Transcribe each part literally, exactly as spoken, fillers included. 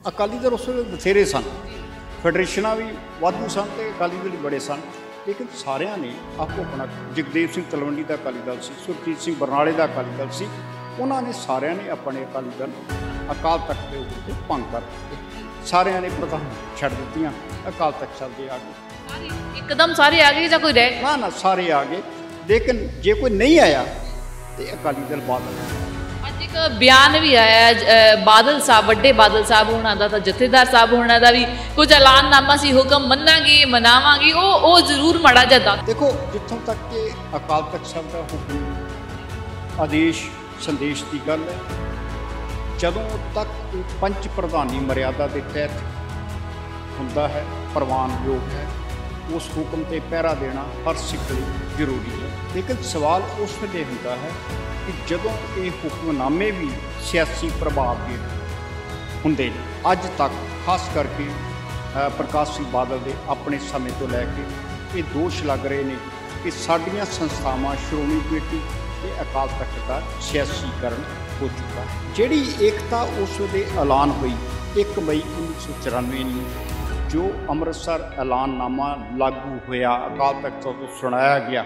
अकाली दल उस वे बथेरे सन, फैडरेशनां भी वाधू सन ते अकाली दल भी बड़े सन, लेकिन सारिਆਂ ने आपको अपना जगदेव सिंह तलवंडी का अकाली दल सी, सुरजीत सिंह बरनाले का अकाली दल सी, उन्होंने सारिਆਂ ने अपने अकाली दल अकाल तख्त के उत्ते भंग कर दिते, सारिਆਂ ने प्रधान छड्ड दित्तियां, अकाल तख्त चलदे आ गए, एकदम सारे आ गए या कोई रह ना ना सारे आ गए, लेकिन जे कोई नहीं आया तो अकाली दल बादल ਅੱਜ ਇੱਕ ਬਿਆਨ ਵੀ ਆਇਆ ਬਾਦਲ ਸਾਹਿਬ ਵੱਡੇ ਬਾਦਲ ਸਾਹਿਬ ਹੋਣਾ ਦਾ ਤਾਂ ਜਥੇਦਾਰ ਸਾਹਿਬ ਹੋਣਾ ਦਾ ਵੀ ਕੁਝ ਐਲਾਨਨਾਮਾ ਸੀ ਹੁਕਮ ਮੰਨਾਂਗੇ ਮਨਾਵਾਂਗੇ ਉਹ ਉਹ ਜ਼ਰੂਰ ਮਾੜਾ ਜਿਹਾ ਦੱਸ ਦੇਖੋ ਜਿੱਥੋਂ ਤੱਕ ਕਿ ਅਕਾਲ ਤਖਤ ਸਾਹਿਬ ਦਾ ਹੁਕਮ ਆਦੇਸ਼ ਸੰਦੇਸ਼ ਦੀ ਗੱਲ ਹੈ, ਜਦੋਂ ਤੱਕ ਪੰਚ ਪ੍ਰਧਾਨੀ ਮਰਿਆਦਾ ਦੇ ਤਹਿਤ ਹੁੰਦਾ ਹੈ ਪ੍ਰਵਾਨਯੋਗ ਹੈ, ਉਸ ਹੁਕਮ ਤੇ ਪਹਿਰਾ ਦੇਣਾ ਹਰ ਸਿੱਖ ਲਈ ਜ਼ਰੂਰੀ ਹੈ। ਲੇਕਿਨ ਸਵਾਲ ਉਸ ਵੇਲੇ ਹੁੰਦਾ ਹੈ कि जदों ये हुक्मनामे भी सियासी प्रभाव के होंगे, अज तक खास करके प्रकाश सिंह बादल के अपने समय तो लैके ये दोष लग रहे हैं कि साड़ियाँ संस्थावां श्रोमणी कमेटी ते अकाल तख्त का सियासीकरण हो चुका है। जिहड़ी एकता उस वे ऐलान हुई एक मई उन्नीस सौ चौरानवे में जो अमृतसर ऐलाननामा लागू होया, अकाल तख्त तो सुनाया गया,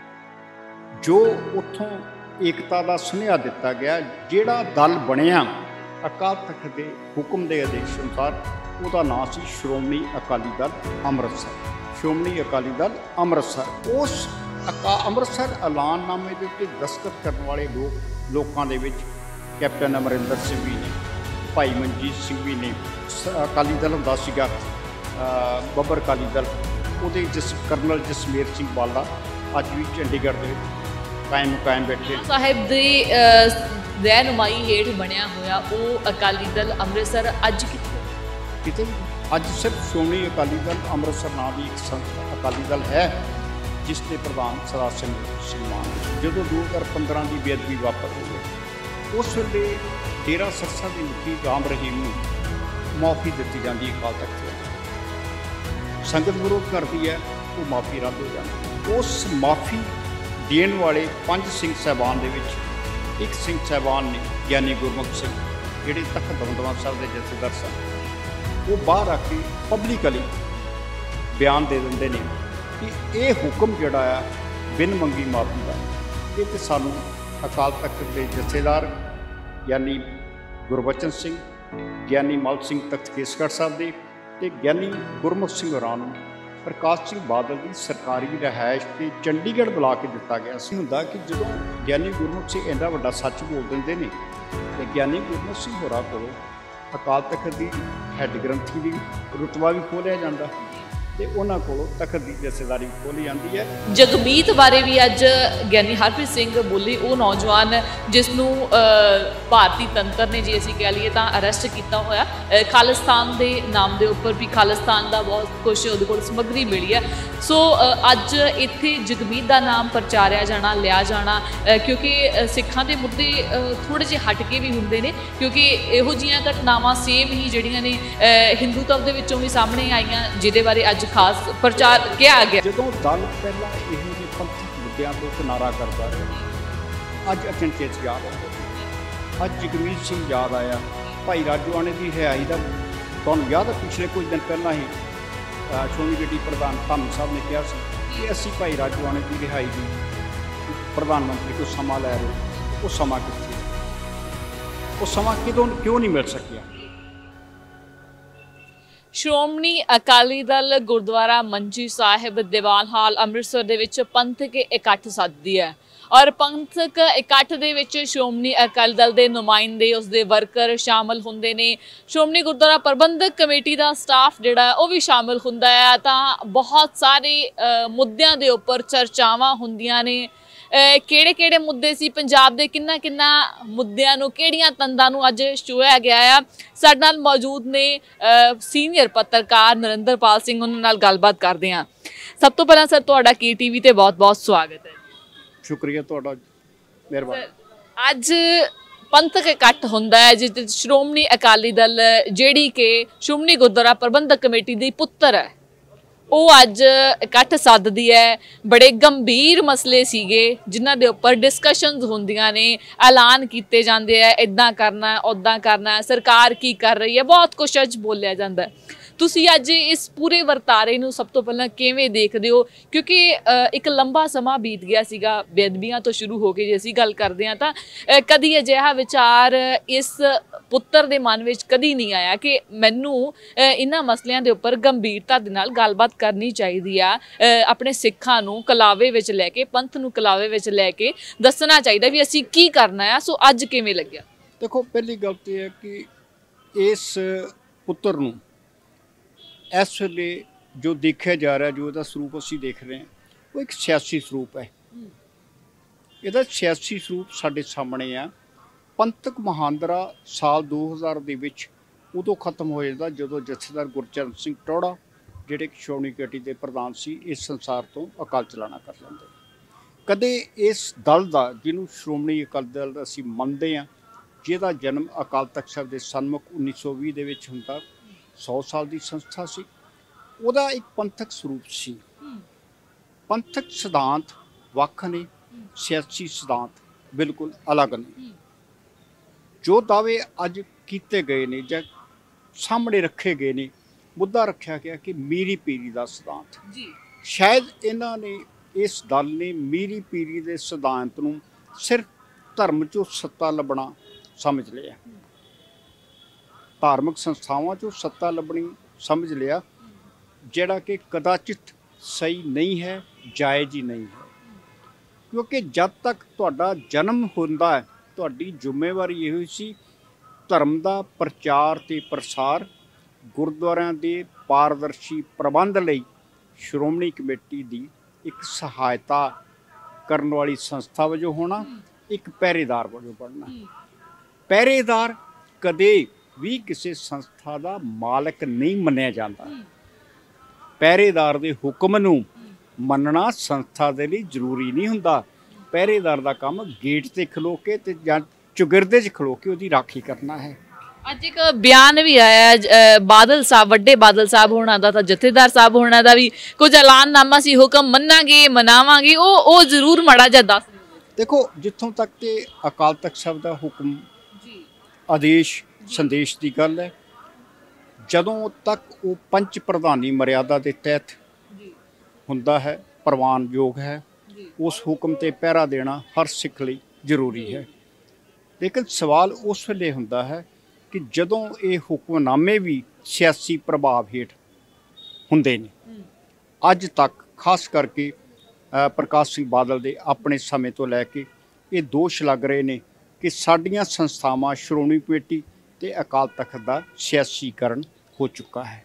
जो उत्थों एकता का सुनेहा दिता गया, जिहड़ा दल बनिया अकाल तख्त के हुक्म के आदेश अनुसार उसका नाम सी श्रोमणी अकाली दल अमृतसर, श्रोमणी अकाली दल अमृतसर। उस अका अमृतसर ऐलाननामे के उत्ते दस्तखत करने वाले लोग लोगों के विच कैप्टन अमरिंदर सिंह भी ने, भाई मनजीत सिंह भी ने, अकाली दल हुंदा सीगा बब्बर अकाली दल, उहदे जिस करनल जसमेर सिंह बाला अज भी चंडीगढ़ के कायम कायम बैठे साहिब दे रहनुमाई हेठ बनया होया वो अकाली दल अमृतसर अज किते अज सिर्फ श्रोमणी अकाली दल अमृतसर नाम की एक संस्था अकाली दल है, जिसके प्रधान सरदार सिंह मान जो दो हज़ार पंद्रह की बेअदबी वापर हो गई, उस वे डेरा सरसा की मुखी राम रहीम को माफ़ी दी जाती है, अकाल तख्त संगत विरोध करती है वो माफ़ी रद्द हो जाती। उस माफ़ी देण वाले पंज सिंह साहबान दे विच एक सिंह साहबान ने ज्ञानी गुरमुख सिंह जिहड़े तख्त दमदमा साहब के जथेदार सन, वो बाहर आके पब्लिकली बयान दे दिंदे ने कि ये हुक्म जिहड़ा आ बिन मंगी माफ़ी का, ये तो सानू अकाल तख्त के जथेदार ज्ञानी गुरबचन सिंह, ज्ञानी मल सिंह तख्त केसगढ़ साहब के ते ज्ञानी गुरमुख सिंह होरां नूं प्रकाश सिंह बादल की सरकारी रिहायश से चंडीगढ़ बुला के दिता गया सी। हुंदा कि जो ज्ञानी गुरमुख सिंह एडा वड्डा सच बोल देंदे ने ते ज्ञानी गुरमुख सिंह होरां कोलों अकाल तख्त की हैड ग्रंथी की रुतबा भी खोलिया जाता ते उन्हां कोलों तख्त की जथेदारी भी खोली जाती है। जगमीत बारे भी अज ज्ञानी हरप्रीत सिंह बोले, वो नौजवान जिसनों भारतीय तंत्र ने जे असीं कह लीए तां अरेस्ट किया होया, खालिस्तान के नाम के उपर भी खालिस्तान का बहुत कुछ उहदे कोल समग्री मिली है। सो अज इत्थे जगमीत का नाम प्रचारिया जाना लिया जाना, क्योंकि सिखां दे मुद्दे थोड़े जे हट के भी हुंदे ने, क्योंकि इहो जिहियां घटनावां सेम ही जिहड़ियां ने हिंदूत्व दे विचों भी सामने आईयां, जिहदे बारे अज खास प्रचार किया गया। जो दल पहला यही पंथक मुद्दों को किनारा करता रहा, अज अचनचेत याद आता, अज जगमीत सिंह याद आया, भाई राजोआणे की रिहाई का तुहानूं याद है पिछले कुछ दिन पहला ही श्रोमणी कमेटी प्रधान धामी साहब ने कहा कि असीं भाई राजोआणे की रिहाई की प्रधानमंत्री को समा लै रहे, वो समा कित्थे, वो समा कितों क्यों नहीं मिल सकिया। श्रोमणी अकाली दल गुरुद्वारा मंजी साहिब दीवान हाल अमृतसर दे विच पंथक इकट्ठ सददी है, और पंथक इकट्ठ दे विच श्रोमणी अकाली दल के नुमाइंदे उसके वर्कर शामिल होंदे ने, श्रोमणी गुरुद्वारा प्रबंधक कमेटी का स्टाफ जिहड़ा वो भी शामिल हुंदा है। तां बहुत सारे मुद्दों के उपर चर्चावां हुंदियां ने, किहड़े किहड़े मुद्दे सी पंजाब दे किन्ना किन्ना मुद्दों नूं किहड़ियां तंदां नूं अज छुआ गया है। साडे नाल मौजूद ने सीनियर पत्रकार नरिंदरपाल सिंह, उन्हां नाल गलबात करदे हां। सब तो पहलां सर तुहाडा की टीवी ते बहुत बहुत स्वागत है। शुक्रिया तुहाडा, मेहरबानी। अज पंथक इकट्ठ हुंदा है जिस श्रोमणी अकाली दल जिहड़ी कि श्रोमणी गुरुद्वारा प्रबंधक कमेटी दी पुत्तर है, ਉਹ ਅੱਜ ਇਕੱਠ ਸੱਦਦੀ ਹੈ। ਬੜੇ ਗੰਭੀਰ ਮਸਲੇ ਸੀਗੇ ਜਿਨ੍ਹਾਂ ਦੇ ਉੱਪਰ ਡਿਸਕਸ਼ਨਸ ਹੁੰਦੀਆਂ ਨੇ, ਐਲਾਨ ਕੀਤੇ ਜਾਂਦੇ ਆ, ਇੱਦਾਂ ਕਰਨਾ ਉੱਦਾਂ ਕਰਨਾ, ਸਰਕਾਰ ਕੀ ਕਰ ਰਹੀ ਹੈ, ਬਹੁਤ ਕੁਛ ਅੱਜ ਬੋਲਿਆ ਜਾਂਦਾ। ਤੁਸੀਂ ਅੱਜ ਇਸ ਪੂਰੇ ਵਰਤਾਰੇ ਨੂੰ ਸਭ ਤੋਂ ਪਹਿਲਾਂ ਕਿਵੇਂ ਦੇਖਦੇ ਹੋ? ਕਿਉਂਕਿ ਇੱਕ ਲੰਬਾ ਸਮਾਂ ਬੀਤ ਗਿਆ ਸੀਗਾ ਬੇਅਦਬੀਆਂ ਤੋਂ ਸ਼ੁਰੂ ਹੋ ਕੇ, ਜੇ ਅਸੀਂ ਗੱਲ ਕਰਦੇ ਹਾਂ ਤਾਂ ਕਦੀ ਅਜਿਹਾ ਵਿਚਾਰ ਇਸ ਪੁੱਤਰ ਦੇ ਮਨ ਵਿੱਚ ਕਦੀ ਨਹੀਂ ਆਇਆ ਕਿ ਮੈਨੂੰ ਇਹਨਾਂ ਮਸਲਿਆਂ ਦੇ ਉੱਪਰ ਗੰਭੀਰਤਾ ਦੇ ਨਾਲ ਗੱਲਬਾਤ ਕਰਨੀ ਚਾਹੀਦੀ ਆ, ਆਪਣੇ ਸਿੱਖਾਂ ਨੂੰ ਕਲਾਵੇ ਵਿੱਚ ਲੈ ਕੇ, ਪੰਥ ਨੂੰ ਕਲਾਵੇ ਵਿੱਚ ਲੈ ਕੇ ਦੱਸਣਾ ਚਾਹੀਦਾ ਵੀ ਅਸੀਂ ਕੀ ਕਰਨਾ ਆ। ਸੋ ਅੱਜ ਕਿਵੇਂ ਲੱਗਿਆ? ਦੇਖੋ, ਪਹਿਲੀ ਗੱਲ ਤਾਂ ਇਹ ਹੈ ਕਿ ਇਸ ਪੁੱਤਰ ਨੂੰ ਇਸ ਵੇਲੇ ਜੋ ਦੇਖਿਆ ਜਾ ਰਿਹਾ, ਜੋ ਇਹਦਾ ਸਰੂਪ ਅਸੀਂ ਦੇਖ ਰਹੇ ਹਾਂ, ਉਹ ਇੱਕ ਸਿਆਸੀ ਸਰੂਪ ਹੈ। ਇਹਦਾ ਸਿਆਸੀ ਸਰੂਪ ਸਾਡੇ ਸਾਹਮਣੇ ਆ। ਪੰਥਕ ਮਹਾਂਦਰਾ ਸਾਲ ਦੋ ਹਜ਼ਾਰ ਦੇ ਵਿੱਚ ਉਦੋਂ ਖਤਮ ਹੋ ਜਾਂਦਾ ਜਦੋਂ ਜਥੇਦਾਰ ਗੁਰਚਰਨ ਸਿੰਘ ਟੌਹੜਾ, ਜਿਹੜੇ ਸ਼੍ਰੋਮਣੀ ਕਮੇਟੀ ਦੇ ਪ੍ਰਧਾਨ ਸੀ, ਇਸ ਸੰਸਾਰ ਤੋਂ ਅਕਾਲ ਚਲਾਣਾ ਕਰ ਲੈਂਦੇ। ਕਦੇ ਇਸ ਦਲ ਦਾ, ਜਿਹਨੂੰ ਸ਼੍ਰੋਮਣੀ ਅਕਾਲੀ ਦਲ ਅਸੀਂ ਮੰਨਦੇ ਹਾਂ, ਜਿਹਦਾ ਜਨਮ ਅਕਾਲ ਤਖਤ ਸਾਹਿਬ ਦੇ ਸਨਮੁਖ ਉੱਨੀ ਸੌ ਵੀਹ ਦੇ ਵਿੱਚ ਹੁੰਦਾ, ਸੌ ਸਾਲ ਦੀ ਸੰਸਥਾ ਸੀ, ਉਹਦਾ ਇੱਕ ਪੰਥਕ ਸਰੂਪ ਸੀ। ਪੰਥਕ ਸਿਧਾਂਤ ਵੱਖ ਨੇ, ਸਿਆਸੀ ਸਿਧਾਂਤ ਬਿਲਕੁਲ ਅਲੱਗ ਨੇ। ਜੋ ਦਾਅਵੇ ਅੱਜ ਕੀਤੇ ਗਏ ਨੇ ਜਾਂ ਸਾਹਮਣੇ ਰੱਖੇ ਗਏ ਨੇ, ਮੁੱਦਾ ਰੱਖਿਆ ਗਿਆ ਕਿ ਮੀਰੀ ਪੀਰੀ ਦਾ ਸਿਧਾਂਤ। ਸ਼ਾਇਦ ਇਹਨਾਂ ਨੇ, ਇਸ ਦਲ ਨੇ ਮੀਰੀ ਪੀਰੀ ਦੇ ਸਿਧਾਂਤ ਨੂੰ ਸਿਰਫ ਧਰਮ 'ਚੋਂ ਸੱਤਾ ਲੱਭਣਾ ਸਮਝ ਲਿਆ, ਧਾਰਮਿਕ ਸੰਸਥਾਵਾਂ 'ਚੋਂ ਸੱਤਾ ਲੱਭਣੀ ਸਮਝ ਲਿਆ, ਜਿਹੜਾ ਕਿ ਕਦਾਚਿਤ ਸਹੀ ਨਹੀਂ ਹੈ, ਜਾਇਜ਼ ਹੀ ਨਹੀਂ ਹੈ। ਕਿਉਂਕਿ ਜਦ ਤੱਕ ਤੁਹਾਡਾ ਜਨਮ ਹੁੰਦਾ ਹੈ, ਤੁਹਾਡੀ ਜ਼ਿੰਮੇਵਾਰੀ ਇਹੋ ਸੀ ਧਰਮ ਦਾ ਪ੍ਰਚਾਰ ਅਤੇ ਪ੍ਰਸਾਰ, ਗੁਰਦੁਆਰਿਆਂ ਦੇ ਪਾਰਦਰਸ਼ੀ ਪ੍ਰਬੰਧ ਲਈ ਸ਼੍ਰੋਮਣੀ ਕਮੇਟੀ ਦੀ ਇੱਕ ਸਹਾਇਤਾ ਕਰਨ ਵਾਲੀ ਸੰਸਥਾ ਵਜੋਂ ਹੋਣਾ, ਇੱਕ ਪਹਿਰੇਦਾਰ ਵਜੋਂ ਬਣਨਾ। ਪਹਿਰੇਦਾਰ ਕਦੇ ਵੀ ਕਿਸੇ ਸੰਸਥਾ ਦਾ ਮਾਲਕ ਨਹੀਂ ਮੰਨਿਆ ਜਾਂਦਾ। ਪਹਿਰੇਦਾਰ ਦੇ ਹੁਕਮ ਨੂੰ ਮੰਨਣਾ ਸੰਸਥਾ ਦੇ ਲਈ ਜ਼ਰੂਰੀ ਨਹੀਂ ਹੁੰਦਾ। ਪਹਿਰੇਦਾਰ ਦਾ ਕੰਮ ਗੇਟ ਤੇ ਖਲੋ ਕੇ ਤੇ ਜਾਂ ਚੁਗਿਰਦੇ 'ਚ ਖਲੋ ਕੇ ਉਹਦੀ ਰਾਖੀ ਕਰਨਾ ਹੈ। ਅੱਜ ਇੱਕ ਬਿਆਨ ਵੀ ਆਇਆ ਬਾਦਲ ਸਾਹਿਬ, ਵੱਡੇ ਬਾਦਲ ਸਾਹਿਬ ਹੋਣਾ ਦਾ, ਤਾਂ ਜਥੇਦਾਰ ਸਾਹਿਬ ਹੋਣਾ ਦਾ ਵੀ ਕੁਝ ਐਲਾਨਨਾਮਾ ਸੀ, ਹੁਕਮ ਮੰਨਾਂਗੇ, ਮਨਾਵਾਂਗੇ, ਉਹ ਉਹ ਜ਼ਰੂਰ ਮਾੜਾ ਜਿਹਾ ਦੱਸ ਦਿਓ। ਦੇਖੋ, ਜਿੱਥੋਂ ਤੱਕ ਤੇ ਅਕਾਲ ਤਖਤ ਸਾਹਿਬ ਦਾ ਹੁਕਮ, ਆਦੇਸ਼, ਸੰਦੇਸ਼ ਦੀ ਗੱਲ ਹੈ, ਜਦੋਂ ਤੱਕ ਉਹ ਪੰਚ ਪ੍ਰਧਾਨੀ ਮਰਿਆਦਾ ਦੇ ਤਹਿਤ ਹੁੰਦਾ ਹੈ, ਪ੍ਰਵਾਨਯੋਗ ਹੈ, ਉਸ ਹੁਕਮ ਤੇ ਪਹਿਰਾ ਦੇਣਾ ਹਰ ਸਿੱਖ ਲਈ ਜ਼ਰੂਰੀ ਹੈ। ਲੇਕਿਨ ਸਵਾਲ ਉਸ ਵੇਲੇ ਹੁੰਦਾ ਹੈ ਕਿ ਜਦੋਂ ਇਹ ਹੁਕਮਨਾਮੇ ਵੀ ਸਿਆਸੀ ਪ੍ਰਭਾਵ ਹੇਠ ਹੁੰਦੇ ਨੇ। ਅੱਜ ਤੱਕ ਖਾਸ ਕਰਕੇ ਪ੍ਰਕਾਸ਼ ਸਿੰਘ ਬਾਦਲ ਦੇ ਆਪਣੇ ਸਮੇਂ ਤੋਂ ਲੈ ਕੇ ਇਹ ਦੋਸ਼ ਲੱਗ ਰਹੇ ਨੇ ਕਿ ਸਾਡੀਆਂ ਸੰਸਥਾਵਾਂ, ਸ਼੍ਰੋਮਣੀ ਕਮੇਟੀ ਤੇ ਅਕਾਲ ਤਖਤ ਦਾ ਸਿਆਸੀਕਰਨ ਹੋ ਚੁੱਕਾ ਹੈ।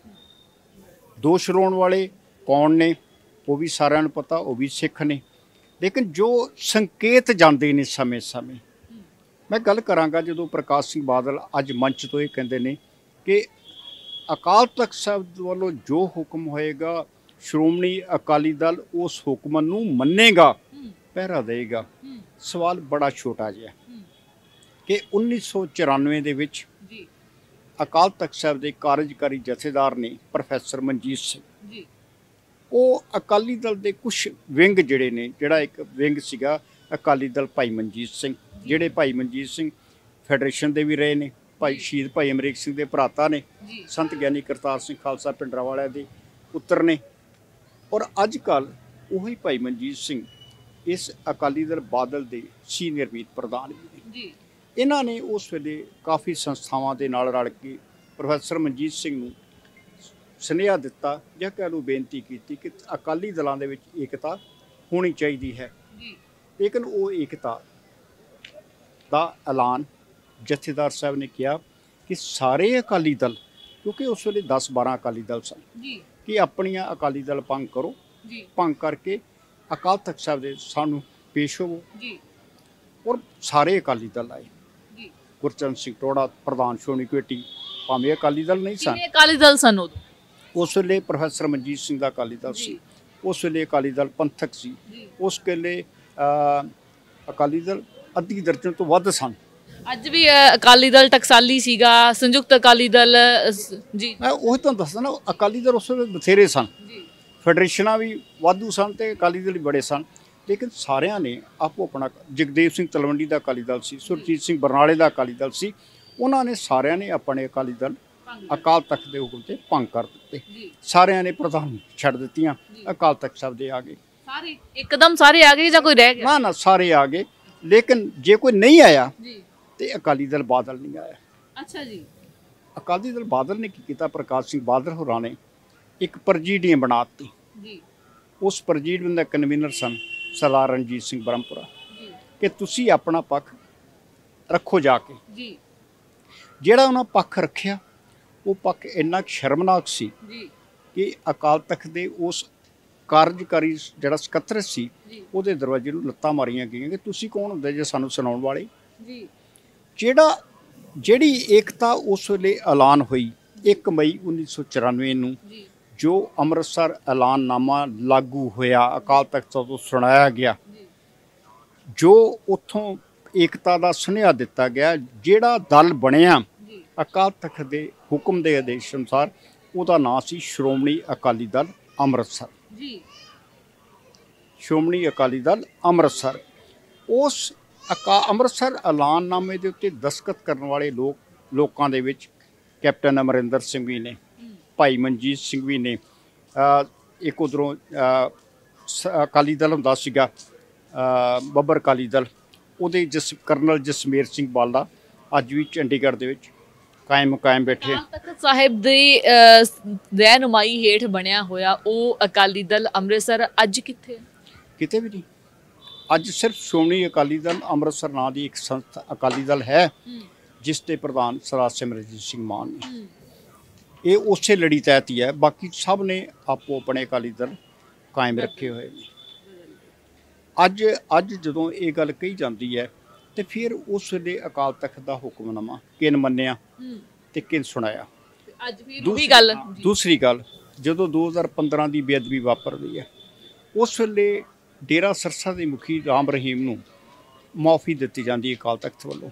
ਦੋਸ਼ ਲਾਉਣ ਵਾਲੇ ਕੌਣ ਨੇ ਉਹ ਵੀ ਸਾਰਿਆਂ ਨੂੰ ਪਤਾ, ਉਹ ਵੀ ਸਿੱਖ ਨੇ। ਲੇਕਿਨ ਜੋ ਸੰਕੇਤ ਜਾਂਦੇ ਨੇ ਸਮੇਂ ਸਮੇਂ, ਮੈਂ ਗੱਲ ਕਰਾਂਗਾ ਜਦੋਂ ਪ੍ਰਕਾਸ਼ ਸਿੰਘ ਬਾਦਲ ਅੱਜ ਮੰਚ ਤੋਂ ਇਹ ਕਹਿੰਦੇ ਨੇ ਕਿ ਅਕਾਲ ਤਖਤ ਸਾਹਿਬ ਵੱਲੋਂ ਜੋ ਹੁਕਮ ਹੋਏਗਾ, ਸ਼੍ਰੋਮਣੀ ਅਕਾਲੀ ਦਲ ਉਸ ਹੁਕਮ ਨੂੰ ਮੰਨੇਗਾ, ਪਹਿਰਾ ਦੇਗਾ। ਸਵਾਲ ਬੜਾ ਛੋਟਾ ਜਿਹਾ ਕਿ ਉੱਨੀ ਸੌ ਚੁਰਾਨਵੇਂ ਦੇ ਵਿੱਚ ਅਕਾਲ ਤਖਤ ਸਾਹਿਬ ਦੇ ਕਾਰਜਕਾਰੀ ਜਥੇਦਾਰ ਨੇ ਪ੍ਰੋਫੈਸਰ ਮਨਜੀਤ ਸਿੰਘ, ਉਹ ਅਕਾਲੀ ਦਲ ਦੇ ਕੁਛ ਵਿੰਗ ਜਿਹੜੇ ਨੇ, ਜਿਹੜਾ ਇੱਕ ਵਿੰਗ ਸੀਗਾ ਅਕਾਲੀ ਦਲ ਭਾਈ ਮਨਜੀਤ ਸਿੰਘ, ਜਿਹੜੇ ਭਾਈ ਮਨਜੀਤ ਸਿੰਘ ਫੈਡਰੇਸ਼ਨ ਦੇ ਵੀ ਰਹੇ ਨੇ, ਭਾਈ ਸ਼ਹੀਦ ਭਾਈ ਅਮਰੀਕ ਸਿੰਘ ਦੇ ਭਰਾਤਾ ਨੇ, ਸੰਤ ਗਿਆਨੀ ਕਰਤਾਰ ਸਿੰਘ ਖਾਲਸਾ ਪਿੰਡਰਾਵਾਲਿਆਂ ਦੇ ਪੁੱਤਰ ਨੇ, ਔਰ ਅੱਜ ਕੱਲ੍ਹ ਉਹੀ ਭਾਈ ਮਨਜੀਤ ਸਿੰਘ ਇਸ ਅਕਾਲੀ ਦਲ ਬਾਦਲ ਦੇ ਸੀਨੀਅਰ ਮੀਤ ਪ੍ਰਧਾਨ ਵੀ ਨੇ। ਇਹਨਾਂ ਨੇ ਉਸ ਵੇਲੇ ਕਾਫੀ ਸੰਸਥਾਵਾਂ ਦੇ ਨਾਲ ਰਲ ਕੇ ਪ੍ਰੋਫੈਸਰ ਮਨਜੀਤ ਸਿੰਘ ਨੂੰ ਸੁਨੇਹਾ ਦਿੱਤਾ, ਜਾਂ ਕਹਿ ਲਓ ਬੇਨਤੀ ਕੀਤੀ ਕਿ ਅਕਾਲੀ ਦਲਾਂ ਦੇ ਵਿੱਚ ਏਕਤਾ ਹੋਣੀ ਚਾਹੀਦੀ ਹੈ। ਲੇਕਿਨ ਉਹ ਏਕਤਾ ਦਾ ਐਲਾਨ ਜਥੇਦਾਰ ਸਾਹਿਬ ਨੇ ਕਿਹਾ ਕਿ ਸਾਰੇ ਅਕਾਲੀ ਦਲ, ਕਿਉਂਕਿ ਉਸ ਵੇਲੇ ਦਸ ਬਾਰਾਂ ਅਕਾਲੀ ਦਲ ਸਨ, ਕਿ ਆਪਣੀਆਂ ਅਕਾਲੀ ਦਲ ਭੰਗ ਕਰੋ, ਭੰਗ ਕਰਕੇ ਅਕਾਲ ਤਖਤ ਸਾਹਿਬ ਦੇ ਸਾਨੂੰ ਪੇਸ਼ ਹੋਵੋ। ਔਰ ਸਾਰੇ ਅਕਾਲੀ ਦਲ ਆਏ। ਗੁਰਚਰਨ ਸਿੰਘ ਟੌਹੜਾ ਪ੍ਰਧਾਨ ਸ਼੍ਰੋਮਣੀ ਕਮੇਟੀ, ਭਾਵੇਂ ਅਕਾਲੀ ਦਲ ਨਹੀਂ ਸਨ, ਅਕਾਲੀ ਦਲ ਸਨ ਉਸ ਵੇਲੇ ਪ੍ਰੋਫੈਸਰ ਮਨਜੀਤ ਸਿੰਘ ਦਾ ਅਕਾਲੀ ਦਲ ਸੀ, ਉਸ ਵੇਲੇ ਅਕਾਲੀ ਦਲ ਪੰਥਕ ਸੀ, ਉਸ ਵੇਲੇ ਅਕਾਲੀ ਦਲ ਅੱਧੀ ਦਰਜਨ ਤੋਂ ਵੱਧ ਸਨ। ਅੱਜ ਵੀ ਅਕਾਲੀ ਦਲ ਟਕਸਾਲੀ ਸੀਗਾ, ਸੰਯੁਕਤ ਅਕਾਲੀ ਦਲ। ਜੀ, ਮੈਂ ਉਹੀ ਤੁਹਾਨੂੰ ਦੱਸਦਾ ਨਾ, ਅਕਾਲੀ ਦਲ ਉਸ ਵੇਲੇ ਬਥੇਰੇ ਸਨ। ਫੈਡਰੇਸ਼ਨਾਂ ਵੀ ਵਾਧੂ ਸਨ ਤੇ ਅਕਾਲੀ ਦਲ ਵੀ ਬੜੇ ਸਨ, ਲੇਕਿਨ ਸਾਰਿਆਂ ਨੇ ਆਪੋ ਆਪਣਾ, ਜਗਦੇਵ ਸਿੰਘ ਤਲਵੰਡੀ ਦਾ ਅਕਾਲੀ ਦਲ ਸੀ, ਸੁਰਜੀਤ ਸਿੰਘ ਬਰਨਾਲੇ ਦਾ ਅਕਾਲੀ ਦਲ ਸੀ, ਉਹਨਾਂ ਨੇ ਸਾਰਿਆਂ ਨੇ ਆਪਣੇ ਅਕਾਲੀ ਦਲ ਅਕਾਲ ਤਖਤ ਦੇ ਹੁਕਮ ਤੇ ਭੰਗ ਕਰ ਦਿੱਤੇ। ਸਾਰਿਆਂ ਨੇ ਪ੍ਰਧਾਨ ਛੱਡ ਦਿੱਤੀਆਂ, ਅਕਾਲ ਤਖਤ ਸਾਹਿਬ ਦੇ ਆ ਗਏ ਸਾਰੇ ਇੱਕਦਮ, ਸਾਰੇ ਆ ਗਏ ਜਾਂ ਕੋਈ ਰਹਿ ਗਿਆ? ਨਾ ਨਾ, ਸਾਰੇ ਆ ਗਏ, ਲੇਕਿਨ ਜੇ ਕੋਈ ਨਹੀਂ ਆਇਆ ਤੇ ਅਕਾਲੀ ਦਲ ਬਾਦਲ ਨਹੀਂ ਆਇਆ। ਅੱਛਾ ਜੀ। ਅਕਾਲੀ ਦਲ ਬਾਦਲ ਨੇ ਕੀ ਕੀਤਾ, ਪ੍ਰਕਾਸ਼ ਸਿੰਘ ਬਾਦਲ ਹੋਰਾਂ ਨੇ ਇੱਕ ਪ੍ਰਜੀਡੀਅਮ ਬਣਾ ਦਿੱਤੀ ਜੀ। ਉਸ ਪ੍ਰਜੀਡੀਅਮ ਦਾ ਕਨਵੀਨਰ ਸਨ ਸਰਦਾਰ ਰਣਜੀਤ ਸਿੰਘ ਬ੍ਰਹਮਪੁਰਾ ਕਿ ਤੁਸੀਂ ਆਪਣਾ ਪੱਖ ਰੱਖੋ ਜਾ ਕੇ ਜੀ। ਜਿਹੜਾ ਉਹਨਾਂ ਪੱਖ ਰੱਖਿਆ, ਉਹ ਪੱਖ ਇੰਨਾ ਸ਼ਰਮਨਾਕ ਸੀ ਜੀ ਕਿ ਅਕਾਲ ਤਖਤ ਦੇ ਉਸ ਕਾਰਜਕਾਰੀ ਜਿਹੜਾ ਸਕੱਤਰ ਸੀ ਉਹਦੇ ਦਰਵਾਜ਼ੇ ਨੂੰ ਲੱਤਾਂ ਮਾਰੀਆਂ ਗਈਆਂ ਕਿ ਤੁਸੀਂ ਕੌਣ ਹੁੰਦੇ ਜੇ ਸਾਨੂੰ ਸੁਣਾਉਣ ਵਾਲੇ ਜੀ। ਜਿਹੜਾ ਜਿਹੜੀ ਏਕਤਾ ਉਸ ਵੇਲੇ ਐਲਾਨ ਹੋਈ ਇੱਕ ਮਈ ਉੱਨੀ ਸੌ ਚੁਰਾਨਵੇਂ ਨੂੰ, ਜੋ ਅੰਮ੍ਰਿਤਸਰ ਐਲਾਨਨਾਮਾ ਲਾਗੂ ਹੋਇਆ, ਅਕਾਲ ਤਖਤ ਤੋਂ ਸੁਣਾਇਆ ਗਿਆ, ਜੋ ਉੱਥੋਂ ਏਕਤਾ ਦਾ ਸੁਨੇਹਾ ਦਿੱਤਾ ਗਿਆ, ਜਿਹੜਾ ਦਲ ਬਣਿਆ ਅਕਾਲ ਤਖਤ ਦੇ ਹੁਕਮ ਦੇ ਆਦੇਸ਼ ਅਨੁਸਾਰ, ਉਹਦਾ ਨਾਂ ਸੀ ਸ਼੍ਰੋਮਣੀ ਅਕਾਲੀ ਦਲ ਅੰਮ੍ਰਿਤਸਰ ਜੀ। ਸ਼੍ਰੋਮਣੀ ਅਕਾਲੀ ਦਲ ਅੰਮ੍ਰਿਤਸਰ। ਉਸ ਅਕਾ ਅੰਮ੍ਰਿਤਸਰ ਐਲਾਨਨਾਮੇ ਦੇ ਉੱਤੇ ਦਸਤਖਤ ਕਰਨ ਵਾਲੇ ਲੋਕ ਲੋਕਾਂ ਦੇ ਵਿੱਚ ਕੈਪਟਨ ਅਮਰਿੰਦਰ ਸਿੰਘ ਵੀ ਨੇ, ਭਾਈ ਮਨਜੀਤ ਸਿੰਘ ਵੀ ਨੇ, ਇੱਕ ਉੱਧਰੋਂ ਅਕਾਲੀ ਦਲ ਹੁੰਦਾ ਸੀਗਾ ਬੱਬਰ ਅਕਾਲੀ ਦਲ, ਉਹਦੇ ਜਸ ਕਰਨਲ ਜਸਮੇਰ ਸਿੰਘ ਬਾਲਾ ਅੱਜ ਵੀ ਚੰਡੀਗੜ੍ਹ ਦੇ ਵਿੱਚ ਕਾਇਮ ਕਾਇਮ ਬੈਠੇ। ਅਕਾਲ ਤਖਤ ਸਾਹਿਬ ਦੀ ਰਹਿਨੁਮਾਈ ਹੇਠ ਬਣਿਆ ਹੋਇਆ ਉਹ ਅਕਾਲੀ ਦਲ ਅੰਮ੍ਰਿਤਸਰ ਅੱਜ ਕਿੱਥੇ? ਕਿਤੇ ਵੀ ਨਹੀਂ। ਅੱਜ ਸਿਰਫ ਸ਼੍ਰੋਮਣੀ ਅਕਾਲੀ ਦਲ ਅੰਮ੍ਰਿਤਸਰ ਨਾਂ ਦੀ ਇੱਕ ਸੰਸਥਾ ਅਕਾਲੀ ਦਲ ਹੈ, ਜਿਸ ਦੇ ਪ੍ਰਧਾਨ ਸਰਦਾਰ ਸਿਮਰਨਜੀਤ ਸਿੰਘ ਮਾਨ ਨੇ। ਇਹ ਉਸੇ ਲੜੀ ਤਹਿਤ ਹੀ ਹੈ, ਬਾਕੀ ਸਭ ਨੇ ਆਪੋ ਆਪਣੇ ਅਕਾਲੀ ਦਲ ਕਾਇਮ ਰੱਖੇ ਹੋਏ ਨੇ। ਅੱਜ ਅੱਜ ਜਦੋਂ ਇਹ ਗੱਲ ਕਹੀ ਜਾਂਦੀ ਹੈ ਤੇ ਫਿਰ ਉਸ ਵੇਲੇ ਅਕਾਲ ਤਖਤ ਦਾ ਹੁਕਮਨਾਮਾ ਕਿਨ ਮੰਨਿਆ ਤੇ ਕਿਨ ਸੁਣਾਇਆ। ਅੱਜ ਵੀ ਦੂਸਰੀ ਗੱਲ ਦੂਸਰੀ ਗੱਲ ਜਦੋਂ ਦੋ ਹਜ਼ਾਰ ਪੰਦਰਾਂ ਦੀ ਬੇਅਦਬੀ ਵਾਪਰਦੀ ਹੈ, ਉਸ ਵੇਲੇ ਡੇਰਾ ਸਿਰਸਾ ਦੇ ਮੁਖੀ ਰਾਮ ਰਹੀਮ ਨੂੰ ਮਾਫੀ ਦਿੱਤੀ ਜਾਂਦੀ ਹੈ ਅਕਾਲ ਤਖਤ ਵੱਲੋਂ।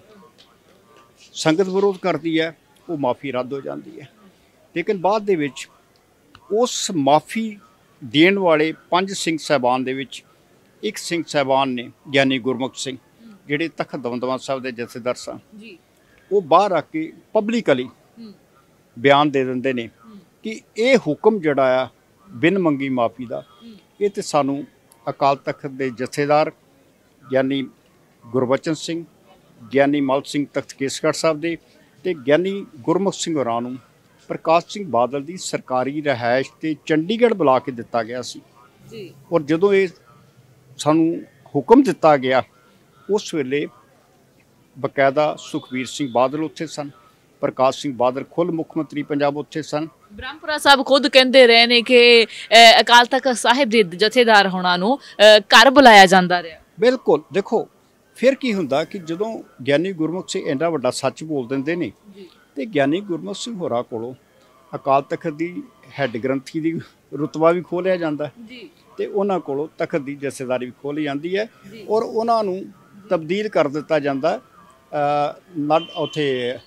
ਸੰਗਤ ਵਿਰੋਧ ਕਰਦੀ ਹੈ, ਉਹ ਮਾਫੀ ਰੱਦ ਹੋ ਜਾਂਦੀ ਹੈ, ਲੇਕਿਨ ਬਾਅਦ ਦੇ ਵਿੱਚ ਉਸ ਮਾਫੀ ਦੇਣ ਵਾਲੇ ਪੰਜ ਸਿੰਘ ਸਾਹਿਬਾਨ ਦੇ ਵਿੱਚ ਇੱਕ ਸਿੰਘ ਸਾਹਿਬਾਨ ਨੇ, ਗਿਆਨੀ ਗੁਰਮੁਖ ਸਿੰਘ, ਜਿਹੜੇ ਤਖਤ ਦਮਦਮਾ ਸਾਹਿਬ ਦੇ ਜਥੇਦਾਰ ਸਨ, ਉਹ ਬਾਹਰ ਆ ਕੇ ਪਬਲਿਕਲੀ ਬਿਆਨ ਦੇ ਦਿੰਦੇ ਨੇ ਕਿ ਇਹ ਹੁਕਮ ਜਿਹੜਾ ਆ ਬਿਨ ਮੰਗੀ ਮਾਫੀ ਦਾ, ਇਹ ਤੇ ਸਾਨੂੰ ਅਕਾਲ ਤਖਤ ਦੇ ਜਥੇਦਾਰ ਗਿਆਨੀ ਗੁਰਬਚਨ ਸਿੰਘ, ਗਿਆਨੀ ਮਲ ਸਿੰਘ ਤਖਤ ਕੇਸਗੜ੍ਹ ਸਾਹਿਬ ਦੇ ਤੇ ਗਿਆਨੀ ਗੁਰਮੁਖ ਸਿੰਘ ਹੋਰਾਂ ਨੂੰ ਪ੍ਰਕਾਸ਼ ਸਿੰਘ ਬਾਦਲ ਦੀ ਸਰਕਾਰੀ ਰਿਹਾਇਸ਼ ਤੇ ਚੰਡੀਗੜ੍ਹ ਬੁਲਾ ਕੇ ਦਿੱਤਾ ਗਿਆ ਸੀ ਜੀ। ਔਰ ਜਦੋਂ ਇਹ ਸਾਨੂੰ ਹੁਕਮ ਦਿੱਤਾ ਗਿਆ, ਉਸ ਵੇਲੇ ਬਕਾਇਦਾ ਸੁਖਬੀਰ ਸਿੰਘ ਬਾਦਲ ਉੱਥੇ ਸਨ, ਪ੍ਰਕਾਸ਼ ਸਿੰਘ ਬਾਦਲ ਖੁਦ ਮੁੱਖ ਮੰਤਰੀ ਪੰਜਾਬ ਉੱਥੇ ਸਨ। ਬ੍ਰਹਮਪੁਰਾ ਸਾਹਿਬ ਖੁਦ ਕਹਿੰਦੇ ਰਹੇ ਨੇ ਕਿ ਅਕਾਲ ਤਖਤ ਸਾਹਿਬ ਦੇ ਜਥੇਦਾਰ ਹੋਣਾ ਨੂੰ ਘਰ ਬੁਲਾਇਆ ਜਾਂਦਾ ਰਿਹਾ। ਬਿਲਕੁਲ। ਦੇਖੋ ਫਿਰ ਕੀ ਹੁੰਦਾ ਕਿ ਜਦੋਂ ਗਿਆਨੀ ਗੁਰਮੁਖ ਸਿੰਘ ਇੰਨਾ ਵੱਡਾ ਸੱਚ ਬੋਲ ਦਿੰਦੇ ਨੇ ਤੇ ਗਿਆਨੀ ਗੁਰਮੁਖ ਸਿੰਘ ਹੋਰਾਂ ਕੋਲੋਂ ਅਕਾਲ ਤਖਤ ਦੀ ਹੈੱਡ ਗ੍ਰੰਥੀ ਦੀ ਰੁਤਬਾ ਵੀ ਖੋਹ ਲਿਆ ਜਾਂਦਾ ਤੇ ਉਹਨਾਂ ਕੋਲੋਂ ਤਖਤ ਦੀ ਜਥੇਦਾਰੀ ਵੀ ਖੋਹ ਲਈ ਜਾਂਦੀ ਹੈ, ਔਰ ਉਹਨਾਂ ਨੂੰ ਤਬਦੀਲ ਕਰ ਦਿੱਤਾ ਜਾਂਦਾ ਨੱਡ ਉੱਥੇ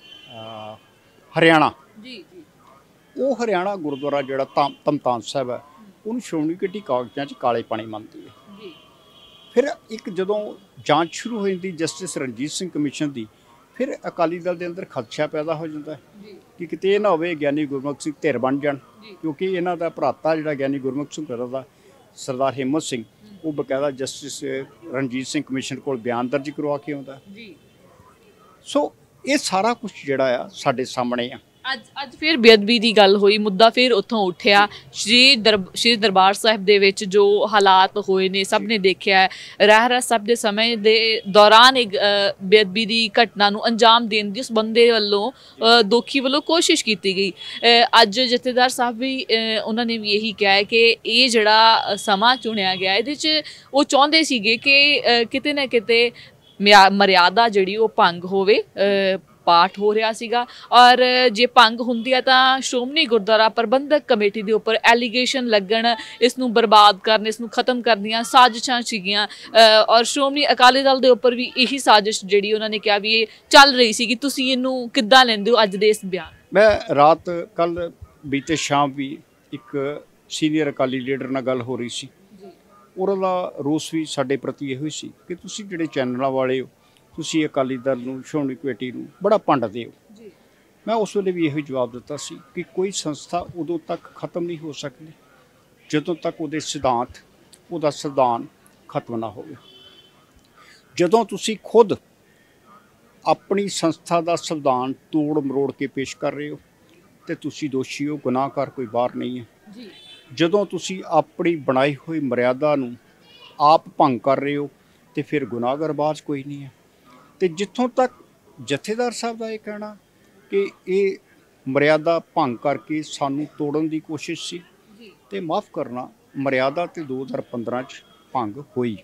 ਹਰਿਆਣਾ। ਉਹ ਹਰਿਆਣਾ ਗੁਰਦੁਆਰਾ ਜਿਹੜਾ ਧਮ ਧਮਤਾਨ ਸਾਹਿਬ ਹੈ, ਉਹਨੂੰ ਸ਼੍ਰੋਮਣੀ ਕਮੇਟੀ ਕਾਗਜ਼ਾਂ 'ਚ ਕਾਲੇ ਪਾਣੀ ਮੰਨਦੀ ਹੈ। ਫਿਰ ਇੱਕ ਜਦੋਂ ਜਾਂਚ ਸ਼ੁਰੂ ਹੋ ਜਾਂਦੀ ਜਸਟਿਸ ਰਣਜੀਤ ਸਿੰਘ ਕਮਿਸ਼ਨ ਦੀ, ਫਿਰ ਅਕਾਲੀ ਦਲ ਦੇ ਅੰਦਰ ਖਦਸ਼ਾ ਪੈਦਾ ਹੋ ਜਾਂਦਾ ਕਿ ਕਿਤੇ ਇਹ ਨਾ ਹੋਵੇ ਗਿਆਨੀ ਗੁਰਮੁਖ ਸਿੰਘ ਧਿਰ ਬਣ ਜਾਣ, ਕਿਉਂਕਿ ਇਹਨਾਂ ਦਾ ਭਰਾਤਾ ਜਿਹੜਾ ਗਿਆਨੀ ਗੁਰਮੁਖ ਸਿੰਘ ਦਾ ਸਰਦਾਰ ਹਿੰਮਤ ਸਿੰਘ, ਉਹ ਬਕਾਇਦਾ ਜਸਟਿਸ ਰਣਜੀਤ ਸਿੰਘ ਕਮਿਸ਼ਨ ਕੋਲ ਬਿਆਨ ਦਰਜ ਕਰਵਾ ਕੇ ਆਉਂਦਾ। ਸੋ ਇਹ ਸਾਰਾ ਕੁਝ ਜਿਹੜਾ ਆ ਸਾਡੇ ਸਾਹਮਣੇ ਆ। ਅੱਜ ਅੱਜ ਫਿਰ ਬੇਅਦਬੀ ਦੀ ਗੱਲ ਹੋਈ, ਮੁੱਦਾ ਫਿਰ ਉੱਥੋਂ ਉੱਠਿਆ। ਸ਼੍ਰੀ ਦਰ ਸ਼੍ਰੀ ਦਰਬਾਰ ਸਾਹਿਬ ਦੇ ਵਿੱਚ ਜੋ ਹਾਲਾਤ ਹੋਏ ਨੇ ਸਭ ਨੇ ਦੇਖਿਆ। ਰਹਿਰਾਸ ਸਾਹਿਬ ਦੇ ਸਮੇਂ ਦੇ ਦੌਰਾਨ ਇੱਕ ਬੇਅਦਬੀ ਦੀ ਘਟਨਾ ਨੂੰ ਅੰਜਾਮ ਦੇਣ ਦੀ ਉਸ ਬੰਦੇ ਵੱਲੋਂ ਦੋਖੀ ਵੱਲੋਂ ਕੋਸ਼ਿਸ਼ ਕੀਤੀ ਗਈ। ਅੱਜ ਜਥੇਦਾਰ ਸਾਹਿਬ ਵੀ ਉਹਨਾਂ ਨੇ ਵੀ ਇਹੀ ਕਿਹਾ ਹੈ ਕਿ ਇਹ ਜਿਹੜਾ ਸਮਾਂ ਚੁਣਿਆ ਗਿਆ, ਇਹਦੇ 'ਚ ਉਹ ਚਾਹੁੰਦੇ ਸੀਗੇ ਕਿ ਕਿਤੇ ਨਾ ਕਿਤੇ ਮਰਿਆਦਾ ਜਿਹੜੀ ਉਹ ਭੰਗ ਹੋਵੇ। ਪਾਠ ਹੋ ਰਿਹਾ ਸੀਗਾ, ਔਰ ਜੇ ਭੰਗ ਹੁੰਦੀ ਹੈ ਤਾਂ ਸ਼੍ਰੋਮਣੀ ਗੁਰਦੁਆਰਾ ਪ੍ਰਬੰਧਕ ਕਮੇਟੀ ਦੇ ਉੱਪਰ ਐਲੀਗੇਸ਼ਨ ਲੱਗਣ, ਇਸ ਨੂੰ ਬਰਬਾਦ ਕਰਨ, ਇਸ ਨੂੰ ਖਤਮ ਕਰਨ ਦੀਆਂ ਸਾਜ਼ਿਸ਼ਾਂ ਸੀਗੀਆਂ। ਔਰ ਸ਼੍ਰੋਮਣੀ ਅਕਾਲੀ ਦਲ ਦੇ ਉੱਪਰ ਵੀ ਇਹੀ ਸਾਜ਼ਿਸ਼ ਜਿਹੜੀ ਉਹਨਾਂ ਨੇ ਕਿਹਾ ਵੀ ਇਹ ਚੱਲ ਰਹੀ ਸੀਗੀ। ਤੁਸੀਂ ਇਹਨੂੰ ਕਿੱਦਾਂ ਲੈਂਦੇ ਹੋ ਅੱਜ ਦੇ ਇਸ ਬਿਆਨ? ਮੈਂ ਰਾਤ ਕੱਲ੍ਹ ਬੀਤੇ ਸ਼ਾਮ ਵੀ ਇੱਕ ਸੀਨੀਅਰ ਅਕਾਲੀ ਲੀਡਰ ਨਾਲ ਗੱਲ ਹੋ ਰਹੀ ਸੀ, ਉਹਨਾਂ ਦਾ ਰੋਸ ਵੀ ਸਾਡੇ ਪ੍ਰਤੀ ਇਹੋ ਹੀ ਸੀ ਕਿ ਤੁਸੀਂ ਜਿਹੜੇ ਚੈਨਲਾਂ ਵਾਲੇ ਹੋ, ਤੁਸੀਂ ਅਕਾਲੀ ਦਲ ਨੂੰ, ਸ਼੍ਰੋਮਣੀ ਕਮੇਟੀ ਨੂੰ ਬੜਾ ਭੰਡਦੇ ਹੋ। ਮੈਂ ਉਸ ਵੇਲੇ ਵੀ ਇਹੋ ਜਵਾਬ ਦਿੱਤਾ ਸੀ ਕਿ ਕੋਈ ਸੰਸਥਾ ਉਦੋਂ ਤੱਕ ਖਤਮ ਨਹੀਂ ਹੋ ਸਕਦੀ ਜਦੋਂ ਤੱਕ ਉਹਦੇ ਸਿਧਾਂਤ, ਉਹਦਾ ਸੰਵਿਧਾਨ ਖਤਮ ਨਾ ਹੋਵੇ। ਜਦੋਂ ਤੁਸੀਂ ਖੁਦ ਆਪਣੀ ਸੰਸਥਾ ਦਾ ਸੰਵਿਧਾਨ ਤੋੜ ਮਰੋੜ ਕੇ ਪੇਸ਼ ਕਰ ਰਹੇ ਹੋ ਤੇ ਤੁਸੀਂ ਦੋਸ਼ੀ ਹੋ, ਗੁਨਾਹਗਾਰ ਕੋਈ ਬਾਹਰ ਨਹੀਂ ਹੈ। ਜਦੋਂ ਤੁਸੀਂ ਆਪਣੀ ਬਣਾਈ ਹੋਈ ਮਰਿਆਦਾ ਨੂੰ ਆਪ ਭੰਗ ਕਰ ਰਹੇ ਹੋ ਤੇ ਫਿਰ ਗੁਨਾਹਗਾਰ ਬਾਜ਼ ਕੋਈ ਨਹੀਂ ਹੈ। ਤੇ ਜਿੱਥੋਂ ਤੱਕ ਜਥੇਦਾਰ ਸਾਹਿਬ ਦਾ ਇਹ ਕਹਿਣਾ ਕਿ ਇਹ ਮਰਿਆਦਾ ਭੰਗ ਕਰਕੇ ਸਾਨੂੰ ਤੋੜਨ ਦੀ ਕੋਸ਼ਿਸ਼ ਸੀ, ਤੇ ਮਾਫ ਕਰਨਾ, ਮਰਿਆਦਾ ਤੇ ਦੋ ਹਜ਼ਾਰ ਪੰਦਰਾਂ 'ਚ ਭੰਗ ਹੋਈ।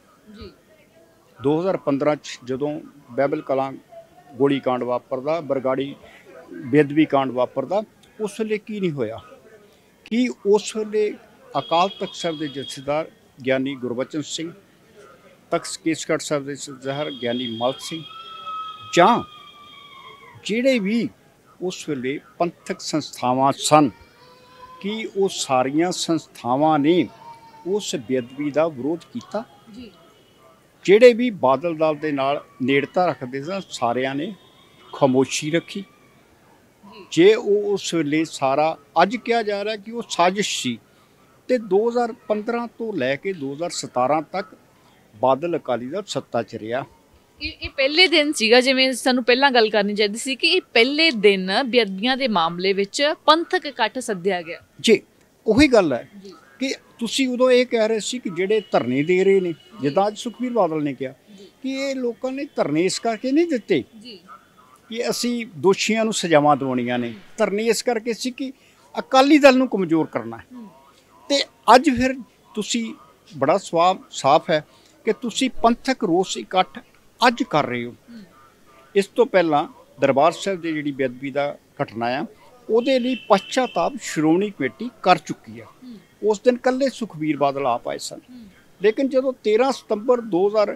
ਦੋ ਹਜ਼ਾਰ ਪੰਦਰਾਂ 'ਚ ਜਦੋਂ ਬਾਈਬਲ ਕਲਾਂ ਗੋਲੀ ਕਾਂਡ ਵਾਪਰਦਾ, ਬਰਗਾੜੀ ਬੇਅਦਬੀ ਕਾਂਡ ਵਾਪਰਦਾ, ਉਸ ਵੇਲੇ ਕੀ ਨਹੀਂ ਹੋਇਆ ਕਿ ਉਸ ਵੇਲੇ ਅਕਾਲ ਤਖਤ ਸਾਹਿਬ ਦੇ ਜਥੇਦਾਰ ਗਿਆਨੀ ਗੁਰਬਚਨ ਸਿੰਘ, ਤਖਤ ਕੇਸਗੜ੍ਹ ਸਾਹਿਬ ਦੇ ਜਥੇਦਾਰ ਗਿਆਨੀ ਮਲ ਸਿੰਘ, ਜਾਂ ਜਿਹੜੇ ਵੀ ਉਸ ਵੇਲੇ ਪੰਥਕ ਸੰਸਥਾਵਾਂ ਸਨ, ਕਿ ਉਹ ਸਾਰੀਆਂ ਸੰਸਥਾਵਾਂ ਨੇ ਉਸ ਬੇਅਦਬੀ ਦਾ ਵਿਰੋਧ ਕੀਤਾ। ਜਿਹੜੇ ਵੀ ਬਾਦਲ ਦਲ ਦੇ ਨਾਲ ਨੇੜਤਾ ਰੱਖਦੇ ਸਨ, ਸਾਰਿਆਂ ਨੇ ਖਾਮੋਸ਼ੀ ਰੱਖੀ। ਜੇ ਉਹ ਉਸ ਵੇਲੇ ਸਾਰਾ, ਅੱਜ ਕਿਹਾ ਜਾ ਰਿਹਾ ਕਿ ਉਹ ਸਾਜ਼ਿਸ਼ ਸੀ, ਤੇ ਦੋ ਹਜ਼ਾਰ ਪੰਦਰਾਂ ਤੋਂ ਲੈ ਕੇ ਦੋ ਹਜ਼ਾਰ ਸਤਾਰਾਂ ਤੱਕ ਬਾਦਲ ਅਕਾਲੀ ਦਲ ਸੱਤਾ 'ਚ ਰਿਹਾ। ਇਹ ਇਹ ਪਹਿਲੇ ਦਿਨ ਸੀਗਾ, ਜਿਵੇਂ ਸਾਨੂੰ ਪਹਿਲਾਂ ਗੱਲ ਕਰਨੀ ਚਾਹੀਦੀ ਸੀ ਕਿ ਇਹ ਪਹਿਲੇ ਦਿਨ ਬੇਅਦਬੀਆਂ ਦੇ ਮਾਮਲੇ ਵਿੱਚ ਪੰਥਕ ਇਕੱਠ ਸੱਦਿਆ ਗਿਆ। ਜੀ, ਉਹੀ ਗੱਲ ਹੈ ਕਿ ਤੁਸੀਂ ਉਦੋਂ ਇਹ ਕਹਿ ਰਹੇ ਸੀ ਕਿ ਜਿਹੜੇ ਧਰਨੇ ਦੇ ਰਹੇ ਨੇ, ਜਿੱਦਾਂ ਅੱਜ ਸੁਖਬੀਰ ਬਾਦਲ ਨੇ ਕਿਹਾ ਕਿ ਇਹ ਲੋਕਾਂ ਨੇ ਧਰਨੇ ਇਸ ਕਰਕੇ ਨਹੀਂ ਦਿੱਤੇ ਕਿ ਅਸੀਂ ਦੋਸ਼ੀਆਂ ਨੂੰ ਸਜ਼ਾਵਾਂ ਦਿਵਾਉਣੀਆਂ ਨੇ, ਧਰਨੇ ਇਸ ਕਰਕੇ ਸੀ ਕਿ ਅਕਾਲੀ ਦਲ ਨੂੰ ਕਮਜ਼ੋਰ ਕਰਨਾ ਹੈ। ਤੇ ਅੱਜ ਫਿਰ ਤੁਸੀਂ, ਬੜਾ ਸਵਾਬ ਸਾਫ਼ ਹੈ ਕਿ ਤੁਸੀਂ ਪੰਥਕ ਰੋਸ ਇਕੱਠ ਅੱਜ ਕਰ ਰਹੇ ਹੋ। ਇਸ ਤੋਂ ਪਹਿਲਾਂ ਦਰਬਾਰ ਸਾਹਿਬ ਦੀ ਜਿਹੜੀ ਬੇਅਦਬੀ ਦਾ ਘਟਨਾ ਆ, ਉਹਦੇ ਲਈ ਪਛਤਾਪ ਸ਼੍ਰੋਮਣੀ ਕਮੇਟੀ ਕਰ ਚੁੱਕੀ ਆ। ਉਸ ਦਿਨ ਕੱਲੇ ਸੁਖਬੀਰ ਬਾਦਲ ਆਪ ਆਏ ਸਨ, ਲੇਕਿਨ ਜਦੋਂ ਤੇਰ੍ਹਾਂ ਸਤੰਬਰ ਦੋ ਹਜ਼ਾਰ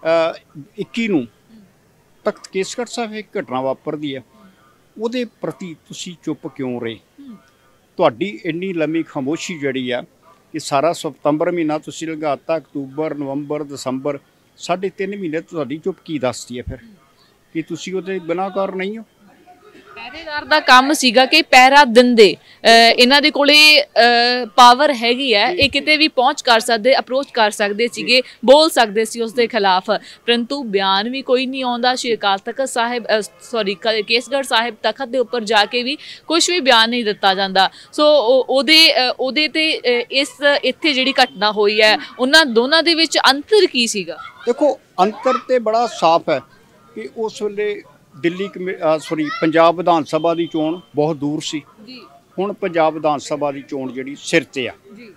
ਇੱਕੀ ਨੂੰ ਤਖਤ ਕੇਸਗੜ੍ਹ ਸਾਹਿਬ ਇੱਕ ਘਟਨਾ ਵਾਪਰਦੀ ਹੈ, ਉਹਦੇ ਪ੍ਰਤੀ ਤੁਸੀਂ ਚੁੱਪ ਕਿਉਂ ਰਹੇ? ਤੁਹਾਡੀ ਇੰਨੀ ਲੰਮੀ ਖਾਮੋਸ਼ੀ ਜਿਹੜੀ ਆ ਕਿ ਸਾਰਾ ਸਤੰਬਰ ਮਹੀਨਾ ਤੁਸੀਂ ਲੰਘਾਤਾ, ਅਕਤੂਬਰ, ਨਵੰਬਰ, ਦਸੰਬਰ, ਸਾਢੇ ਤਿੰਨ ਮਹੀਨੇ ਤੁਹਾਡੀ ਚੁੱਪ ਕੀ ਦੱਸਦੀ ਹੈ ਫਿਰ ਕਿ ਤੁਸੀਂ ਉਹਦੇ ਗੁਨਾਹਗਾਰ ਨਹੀਂ ਹੋ? ਪਹਿਰੇਦਾਰ ਦਾ ਕੰਮ ਸੀਗਾ ਕਿ ਪਹਿਰਾ ਦਿੰਦੇ, ਇਹਨਾਂ ਦੇ ਕੋਲੇ ਪਾਵਰ ਹੈਗੀ ਹੈ, ਇਹ ਕਿਤੇ ਵੀ ਪਹੁੰਚ ਕਰ ਸਕਦੇ, ਅਪਰੋਚ ਕਰ ਸਕਦੇ ਸੀਗੇ, ਬੋਲ ਸਕਦੇ ਸੀ ਉਸ ਦੇ ਖਿਲਾਫ, ਪਰੰਤੂ ਬਿਆਨ ਵੀ ਕੋਈ ਨਹੀਂ ਆਉਂਦਾ। ਸ਼੍ਰੀ ਅਕਾਲ ਤਖਤ ਸਾਹਿਬ, ਸੌਰੀ ਕੇਸਗੜ੍ਹ ਸਾਹਿਬ ਤਖਤ ਦੇ ਉੱਪਰ ਜਾ ਕੇ ਵੀ ਕੁਝ ਵੀ ਬਿਆਨ ਨਹੀਂ ਦਿੱਤਾ ਜਾਂਦਾ। ਸੋ ਉਹਦੇ ਉਹਦੇ ਤੇ ਇਸ ਇੱਥੇ ਜਿਹੜੀ ਘਟਨਾ ਹੋਈ ਹੈ, ਉਹਨਾਂ ਦੋਨਾਂ ਦੇ ਵਿੱਚ ਅੰਤਰ ਕੀ ਸੀਗਾ? ਦੇਖੋ, ਅੰਤਰ ਤੇ ਬੜਾ ਸਾਫ਼ ਹੈ ਕਿ ਉਸ ਵੇਲੇ ਦਿੱਲੀ ਸੌਰੀ ਪੰਜਾਬ ਵਿਧਾਨ ਸਭਾ ਦੀ ਚੋਣ ਬਹੁਤ ਦੂਰ ਸੀ। ਹੁਣ ਪੰਜਾਬ ਵਿਧਾਨ ਸਭਾ ਦੀ ਚੋਣ ਜਿਹੜੀ ਸਿਰ 'ਤੇ ਆ।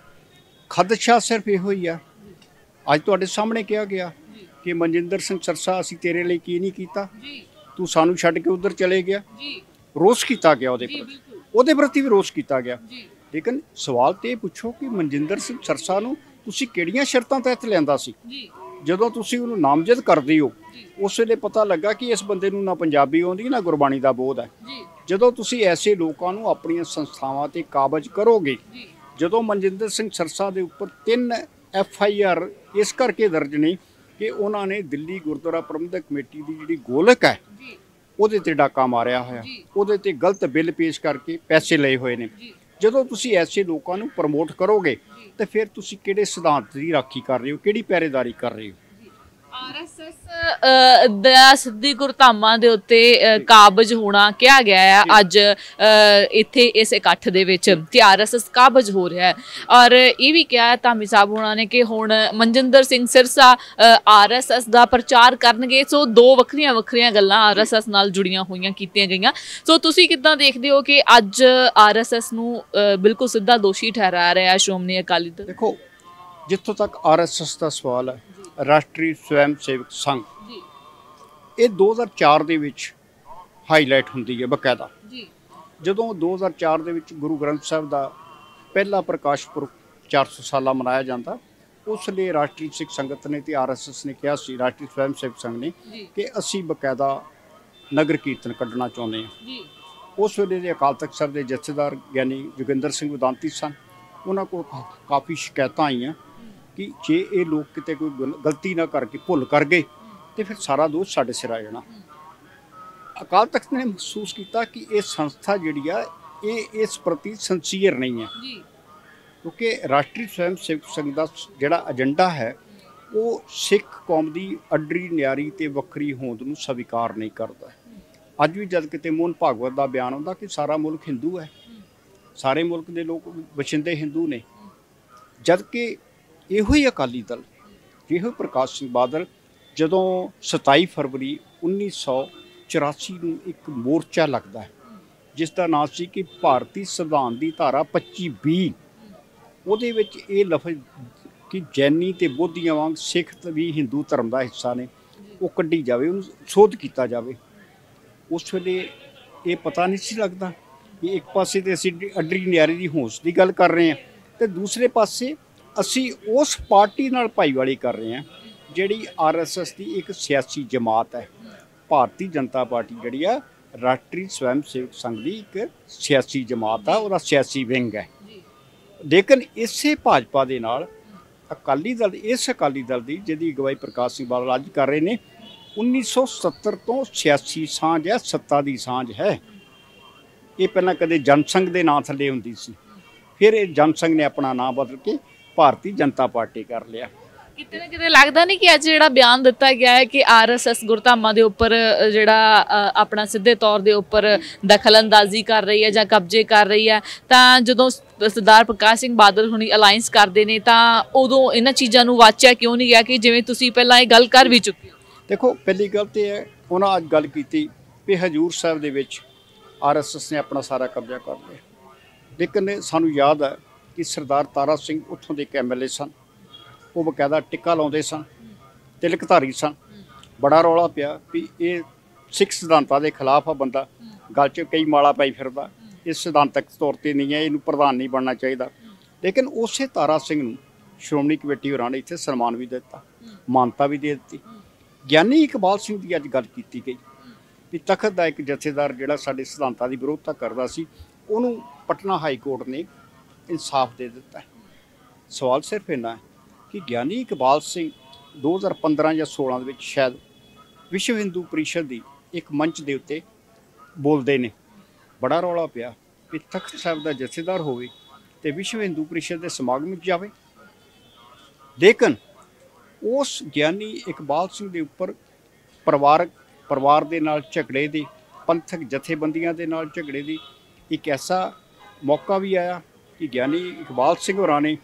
ਖਦਸ਼ਾ ਸਿਰਫ ਇਹੋ ਹੀ ਆ, ਅੱਜ ਤੁਹਾਡੇ ਸਾਹਮਣੇ ਕਿਹਾ ਗਿਆ ਕਿ ਮਨਜਿੰਦਰ ਸਿੰਘ ਸਰਸਾ, ਅਸੀਂ ਤੇਰੇ ਲਈ ਕੀ ਨਹੀਂ ਕੀਤਾ, ਤੂੰ ਸਾਨੂੰ ਛੱਡ ਕੇ ਉੱਧਰ ਚਲੇ ਗਿਆ। ਰੋਸ ਕੀਤਾ ਗਿਆ ਉਹਦੇ ਪ੍ਰਤੀ, ਉਹਦੇ ਪ੍ਰਤੀ ਵੀ ਰੋਸ ਕੀਤਾ ਗਿਆ। ਲੇਕਿਨ ਸਵਾਲ ਤੇ ਇਹ ਪੁੱਛੋ ਕਿ ਮਨਜਿੰਦਰ ਸਿੰਘ ਸਰਸਾ ਨੂੰ ਤੁਸੀਂ ਕਿਹੜੀਆਂ ਸ਼ਰਤਾਂ ਤਹਿਤ ਲਿਆਂਦਾ ਸੀ? ਜਦੋਂ ਤੁਸੀਂ ਉਹਨੂੰ ਨਾਮਜ਼ਦ ਕਰਦੇ ਹੋ, ਉਸ ਵੇਲੇ ਪਤਾ ਲੱਗਾ ਕਿ ਇਸ ਬੰਦੇ ਨੂੰ ਨਾ ਪੰਜਾਬੀ ਆਉਂਦੀ, ਨਾ ਗੁਰਬਾਣੀ ਦਾ ਬੋਧ ਹੈ। ਜਦੋਂ ਤੁਸੀਂ ਐਸੇ ਲੋਕਾਂ ਨੂੰ ਆਪਣੀਆਂ ਸੰਸਥਾਵਾਂ ਤੇ ਕਾਬਜ਼ ਕਰੋਗੇ, ਜਦੋਂ ਮਨਜਿੰਦਰ ਸਿੰਘ ਸਰਸਾ ਦੇ ਉੱਪਰ ਤਿੰਨ ਐਫ ਆਈ ਆਰ ਇਸ ਕਰਕੇ ਦਰਜ ਨੇ ਕਿ ਉਹਨਾਂ ਨੇ ਦਿੱਲੀ ਗੁਰਦੁਆਰਾ ਪ੍ਰਬੰਧਕ ਕਮੇਟੀ ਦੀ ਜਿਹੜੀ ਗੋਲਕ ਹੈ, ਉਹਦੇ ਤੇ ਡਾਕਾ ਮਾਰਿਆ ਹੋਇਆ, ਉਹਦੇ ਤੇ ਗਲਤ ਬਿੱਲ ਪੇਸ਼ ਕਰਕੇ ਪੈਸੇ ਲਏ ਹੋਏ ਨੇ। ਜਦੋਂ ਤੁਸੀਂ ਐਸੇ ਲੋਕਾਂ ਨੂੰ ਪ੍ਰਮੋਟ ਕਰੋਗੇ ਤੇ ਫਿਰ ਤੁਸੀਂ ਕਿਹੜੇ ਸਿਧਾਂਤ ਦੀ ਰਾਖੀ ਕਰ ਰਹੇ ਹੋ, ਕਿਹੜੀ ਪਹਿਰੇਦਾਰੀ ਕਰ ਰਹੇ ਹੋ? ਆਰ ਐਸ ਐਸ ਦਾ ਸਿੱਧੀ ਗੁਰਧਾਮਾਂ ਦੇ ਉੱਤੇ ਕਾਬਜ਼ ਹੋਣਾ ਕਿਹਾ ਗਿਆ ਹੈ ਅੱਜ ਇੱਥੇ ਇਸ ਇਕੱਠ ਦੇ ਵਿੱਚ, ਕਿ ਆਰ ਐਸ ਐਸ ਕਾਬਜ਼ ਹੋ ਰਿਹਾ ਹੈ। ਔਰ ਇਹ ਵੀ ਕਿਹਾ ਧਾਮੀ ਸਾਹਿਬ ਹੋਣਾ ਨੇ ਕਿ ਹੁਣ Manjinder Singh Sirsa R S S ਦਾ ਪ੍ਰਚਾਰ ਕਰਨਗੇ। ਸੋ ਦੋ ਵੱਖਰੀਆਂ ਵੱਖਰੀਆਂ ਗੱਲਾਂ ਆਰ ਐਸ ਐਸ ਨਾਲ ਜੁੜੀਆਂ ਹੋਈਆਂ ਕੀਤੀਆਂ ਗਈਆਂ। ਸੋ ਤੁਸੀਂ ਕਿੱਦਾਂ ਦੇਖਦੇ ਹੋ ਕਿ ਅੱਜ ਆਰ ਐਸ ਐਸ ਨੂੰ ਬਿਲਕੁਲ ਸਿੱਧਾ ਦੋਸ਼ੀ ਠਹਿਰਾ ਰਿਹਾ ਸ਼੍ਰੋਮਣੀ ਅਕਾਲੀ ਦਲ? ਦੇਖੋ, ਜਿੱਥੋਂ ਤੱਕ ਆਰ ਐਸ ਐਸ ਦਾ ਸਵਾਲ ਹੈ, ਰਾਸ਼ਟਰੀ ਸਵੈਮ ਸੇਵਕ ਸੰਘ, ਇਹ ਦੋ ਹਜ਼ਾਰ ਚਾਰ ਦੇ ਵਿੱਚ ਹਾਈਲਾਈਟ ਹੁੰਦੀ ਹੈ ਬਕਾਇਦਾ। ਜਦੋਂ ਦੋ ਹਜ਼ਾਰ ਚਾਰ ਦੇ ਵਿੱਚ ਗੁਰੂ ਗ੍ਰੰਥ ਸਾਹਿਬ ਦਾ ਪਹਿਲਾ ਪ੍ਰਕਾਸ਼ ਪੁਰਬ ਚਾਰ ਸੌ ਸਾਲਾ ਮਨਾਇਆ ਜਾਂਦਾ, ਉਸ ਲਈ ਰਾਸ਼ਟਰੀ ਸਿੱਖ ਸੰਗਤ ਨੇ ਤੇ ਆਰ ਐਸ ਐਸ ਨੇ ਕਿਹਾ ਸੀ, ਰਾਸ਼ਟਰੀ ਸਵੈਮ ਸੇਵਕ ਸੰਘ ਨੇ, ਕਿ ਅਸੀਂ ਬਕਾਇਦਾ ਨਗਰ ਕੀਰਤਨ ਕੱਢਣਾ ਚਾਹੁੰਦੇ ਹਾਂ। ਉਸ ਵੇਲੇ ਦੇ ਅਕਾਲ ਤਖਤ ਸਾਹਿਬ ਦੇ ਜਥੇਦਾਰ ਗਿਆਨੀ ਜੋਗਿੰਦਰ ਸਿੰਘ ਵਿਦਾਂਤੀ ਸਨ, ਉਹਨਾਂ ਕੋਲ ਕਾ- ਕਾਫੀ ਸ਼ਿਕਾਇਤਾਂ ਆਈਆਂ ਕਿ ਜੇ ਇਹ ਲੋਕ ਕਿਤੇ ਕੋਈ ਗਲ- ਗਲਤੀ ਨਾ ਕਰਕੇ ਭੁੱਲ ਕਰ ਗਏ ਤੇ ਫਿਰ ਸਾਰਾ ਦੋਸ਼ ਸਾਡੇ ਸਿਰ ਆ ਜਾਣਾ। ਅਕਾਲ ਤਖਤ ਨੇ ਮਹਿਸੂਸ ਕੀਤਾ ਕਿ ਇਹ ਸੰਸਥਾ ਜਿਹੜੀ ਆ ਇਹ ਇਸ ਪ੍ਰਤੀ ਸਿੰਸੀਅਰ ਨਹੀਂ ਹੈ, ਕਿਉਂਕਿ ਰਾਸ਼ਟਰੀ ਸਵੈਮ ਸੇਵਕ ਸੰਘ ਦਾ ਜਿਹੜਾ ਏਜੰਡਾ ਹੈ ਉਹ ਸਿੱਖ ਕੌਮ ਦੀ ਅੱਡਰੀ ਨਿਆਰੀ ਤੇ ਵੱਖਰੀ ਹੋਂਦ ਨੂੰ ਸਵੀਕਾਰ ਨਹੀਂ ਕਰਦਾ। ਅੱਜ ਵੀ ਜਦ ਕਿਤੇ ਮੋਹਨ ਭਾਗਵਤ ਦਾ ਬਿਆਨ ਆਉਂਦਾ ਕਿ ਸਾਰਾ ਮੁਲਕ ਹਿੰਦੂ ਹੈ, ਸਾਰੇ ਮੁਲਕ ਦੇ ਲੋਕ ਵਸਿੰਦੇ ਹਿੰਦੂ ਨੇ, ਜਦ ਕਿ ਇਹੋ ਹੀ ਅਕਾਲੀ ਦਲ, ਇਹੋ ਪ੍ਰਕਾਸ਼ ਸਿੰਘ ਬਾਦਲ ਜਦੋਂ ਸਤਾਈ ਫਰਵਰੀ ਉੱਨੀ ਸੌ ਚੁਰਾਸੀ ਨੂੰ ਇੱਕ ਮੋਰਚਾ ਲੱਗਦਾ ਹੈ ਜਿਸ ਦਾ ਨਾਂ ਸੀ ਕਿ ਭਾਰਤੀ ਸੰਵਿਧਾਨ ਦੀ ਧਾਰਾ ਪੱਚੀ ਵੀਹ, ਉਹਦੇ ਵਿੱਚ ਇਹ ਲਫ਼ਜ਼ ਕਿ ਜੈਨੀ ਤੇ ਬੋਧੀਆਂ ਵਾਂਗ ਸਿੱਖ ਵੀ ਹਿੰਦੂ ਧਰਮ ਦਾ ਹਿੱਸਾ ਨੇ, ਉਹ ਕੱਢੀ ਜਾਵੇ, ਉਹਨੂੰ ਸੋਧ ਕੀਤਾ ਜਾਵੇ। ਉਸ ਵੇਲੇ ਇਹ ਪਤਾ ਨਹੀਂ ਸੀ ਲੱਗਦਾ ਕਿ ਇੱਕ ਪਾਸੇ ਤੇ ਅਸੀਂ ਅੱਡਰੀ ਨਿਆਰੀ ਦੀ ਹੋਂਦ ਦੀ ਗੱਲ ਕਰ ਰਹੇ ਹਾਂ ਤੇ ਦੂਸਰੇ ਪਾਸੇ ਅਸੀਂ ਉਸ ਪਾਰਟੀ ਨਾਲ ਭਾਈਵਾਲੀ ਕਰ ਰਹੇ ਹਾਂ ਜਿਹੜੀ ਆਰ ਐਸ ਐਸ ਦੀ ਇੱਕ ਸਿਆਸੀ ਜਮਾਤ ਹੈ। ਭਾਰਤੀ ਜਨਤਾ ਪਾਰਟੀ ਜਿਹੜੀ ਆ ਰਾਸ਼ਟਰੀ ਸਵੈਮ ਸੇਵਕ ਸੰਘ ਦੀ ਇੱਕ ਸਿਆਸੀ ਜਮਾਤ ਆ, ਉਹਦਾ ਸਿਆਸੀ ਵਿੰਗ ਹੈ। ਲੇਕਿਨ ਇਸੇ ਭਾਜਪਾ ਦੇ ਨਾਲ ਅਕਾਲੀ ਦਲ, ਇਸ ਅਕਾਲੀ ਦਲ ਦੀ ਜਿਹਦੀ ਅਗਵਾਈ ਪ੍ਰਕਾਸ਼ ਸਿੰਘ ਬਾਦਲ ਅੱਜ ਕਰ ਰਹੇ ਨੇ, ਉੱਨੀ ਸੌ ਸੱਤਰ ਤੋਂ ਛਿਆਸੀ ਸਾਂਝ ਹੈ, ਸੱਤਾ ਦੀ ਸਾਂਝ ਹੈ। ਇਹ ਪਹਿਲਾਂ ਕਦੇ ਜਨਸੰਘ ਦੇ ਨਾਂ ਥੱਲੇ ਹੁੰਦੀ ਸੀ, ਫਿਰ ਇਹ ਜਨਸੰਘ ਨੇ ਆਪਣਾ ਨਾਂ ਬਦਲ ਕੇ ਭਾਰਤੀ ਜਨਤਾ ਪਾਰਟੀ ਕਰ ਲਿਆ। ਕਿਤੇ ਨਾ ਕਿਤੇ ਲੱਗਦਾ ਨਹੀਂ ਕਿ ਅੱਜ ਜਿਹੜਾ ਬਿਆਨ ਦਿੱਤਾ ਗਿਆ ਹੈ ਕਿ ਆਰ ਐਸ ਐਸ ਗੁਰਧਾਮਾਂ ਦੇ ਉੱਪਰ ਜਿਹੜਾ ਅ, ਆਪਣਾ ਸਿੱਧੇ ਤੌਰ ਦੇ ਉੱਪਰ ਦਖਲਅੰਦਾਜ਼ੀ ਕਰ ਰਹੀ ਹੈ ਜਾਂ ਕਬਜ਼ੇ ਕਰ ਰਹੀ ਹੈ, ਤਾਂ ਜਦੋਂ ਸਰਦਾਰ ਪ੍ਰਕਾਸ਼ ਸਿੰਘ ਬਾਦਲ ਹੁਣੀ ਅਲਾਈਅੰਸ ਕਰਦੇ ਨੇ ਤਾਂ ਉਦੋਂ ਇਹਨਾਂ ਚੀਜ਼ਾਂ ਨੂੰ ਵਾਚਿਆ ਕਿਉਂ ਨਹੀਂ ਗਿਆ ਕਿ ਜਿਵੇਂ ਤੁਸੀਂ ਪਹਿਲਾਂ ਇਹ ਗੱਲ ਕਰ ਵੀ ਚੁੱਕੇ ਹੋ? ਦੇਖੋ, ਪਹਿਲੀ ਗੱਲ ਤਾਂ ਹੈ ਉਹਨਾਂ ਅੱਜ ਗੱਲ ਕੀਤੀ ਵੀ ਹਜੂਰ ਸਾਹਿਬ ਦੇ ਵਿੱਚ ਆਰ ਐਸ ਐਸ ਨੇ ਆਪਣਾ ਸਾਰਾ ਕਬਜ਼ਾ ਕਰ ਲਿਆ, ਲੇਕਿਨ ਸਾਨੂੰ ਯਾਦ ਹੈ ਕਿ ਸਰਦਾਰ ਤਾਰਾ ਸਿੰਘ ਉੱਥੋਂ ਦੇ ਇੱਕ ਐਮ ਐਲ ਏ ਸਨ, ਉਹ ਬਕਾਇਦਾ ਟਿੱਕਾ ਲਾਉਂਦੇ ਸਨ, ਤਿਲਕਧਾਰੀ ਸਨ। ਬੜਾ ਰੌਲਾ ਪਿਆ ਵੀ ਇਹ ਸਿੱਖ ਸਿਧਾਂਤਾਂ ਦੇ ਖਿਲਾਫ ਆ ਬੰਦਾ, ਗਲ 'ਚ ਕਈ ਮਾਲਾ ਪਾਈ ਫਿਰਦਾ, ਇਹ ਸਿਧਾਂਤਕ ਤੌਰ 'ਤੇ ਨਹੀਂ ਹੈ, ਇਹਨੂੰ ਪ੍ਰਧਾਨ ਨਹੀਂ ਬਣਨਾ ਚਾਹੀਦਾ। ਲੇਕਿਨ ਉਸੇ ਤਾਰਾ ਸਿੰਘ ਨੂੰ ਸ਼੍ਰੋਮਣੀ ਕਮੇਟੀ ਹੋਰਾਂ ਨੇ ਇੱਥੇ ਸਨਮਾਨ ਵੀ ਦਿੱਤਾ, ਮਾਨਤਾ ਵੀ ਦੇ ਦਿੱਤੀ। ਗਿਆਨੀ ਇਕਬਾਲ ਸਿੰਘ ਦੀ ਅੱਜ ਗੱਲ ਕੀਤੀ ਗਈ ਵੀ ਤਖਤ ਦਾ ਇੱਕ ਜਥੇਦਾਰ ਜਿਹੜਾ ਸਾਡੇ ਸਿਧਾਂਤਾਂ ਦੀ ਵਿਰੋਧਤਾ ਕਰਦਾ ਸੀ, ਉਹਨੂੰ ਪਟਨਾ ਹਾਈ ਕੋਰਟ ਨੇ ਇਨਸਾਫ ਦੇ ਦਿੱਤਾ। ਸਵਾਲ ਸਿਰਫ ਇੰਨਾ ਹੈ ਕਿ ਗਿਆਨੀ ਇਕਬਾਲ ਸਿੰਘ ਦੋ ਹਜ਼ਾਰ ਪੰਦਰਾਂ ਜਾਂ ਸੋਲਾਂ ਦੇ ਵਿੱਚ ਸ਼ਾਇਦ ਵਿਸ਼ਵ ਹਿੰਦੂ ਪ੍ਰੀਸ਼ਦ ਦੀ ਇੱਕ ਮੰਚ ਦੇ ਉੱਤੇ ਬੋਲਦੇ ਨੇ। ਬੜਾ ਰੌਲਾ ਪਿਆ ਕਿ ਤਖਤ ਸਾਹਿਬ ਦਾ ਜਥੇਦਾਰ ਹੋਵੇ ਤੇ ਵਿਸ਼ਵ ਹਿੰਦੂ ਪ੍ਰੀਸ਼ਦ ਦੇ ਸਮਾਗਮ ਵਿੱਚ ਜਾਵੇ, ਲੇਕਿਨ ਉਸ ਗਿਆਨੀ ਇਕਬਾਲ ਸਿੰਘ ਦੇ ਉੱਪਰ ਪਰਿਵਾਰਕ ਪਰਿਵਾਰ ਦੇ ਨਾਲ ਝਗੜੇ ਦੀ, ਪੰਥਕ ਜਥੇਬੰਦੀਆਂ ਦੇ ਨਾਲ ਝਗੜੇ ਦੀ ਇੱਕ ਐਸਾ ਮੌਕਾ ਵੀ ਆਇਆ ਕਿ ਗਿਆਨੀ ਇਕਬਾਲ ਸਿੰਘ ਹੋਰਾਂ ਨੇ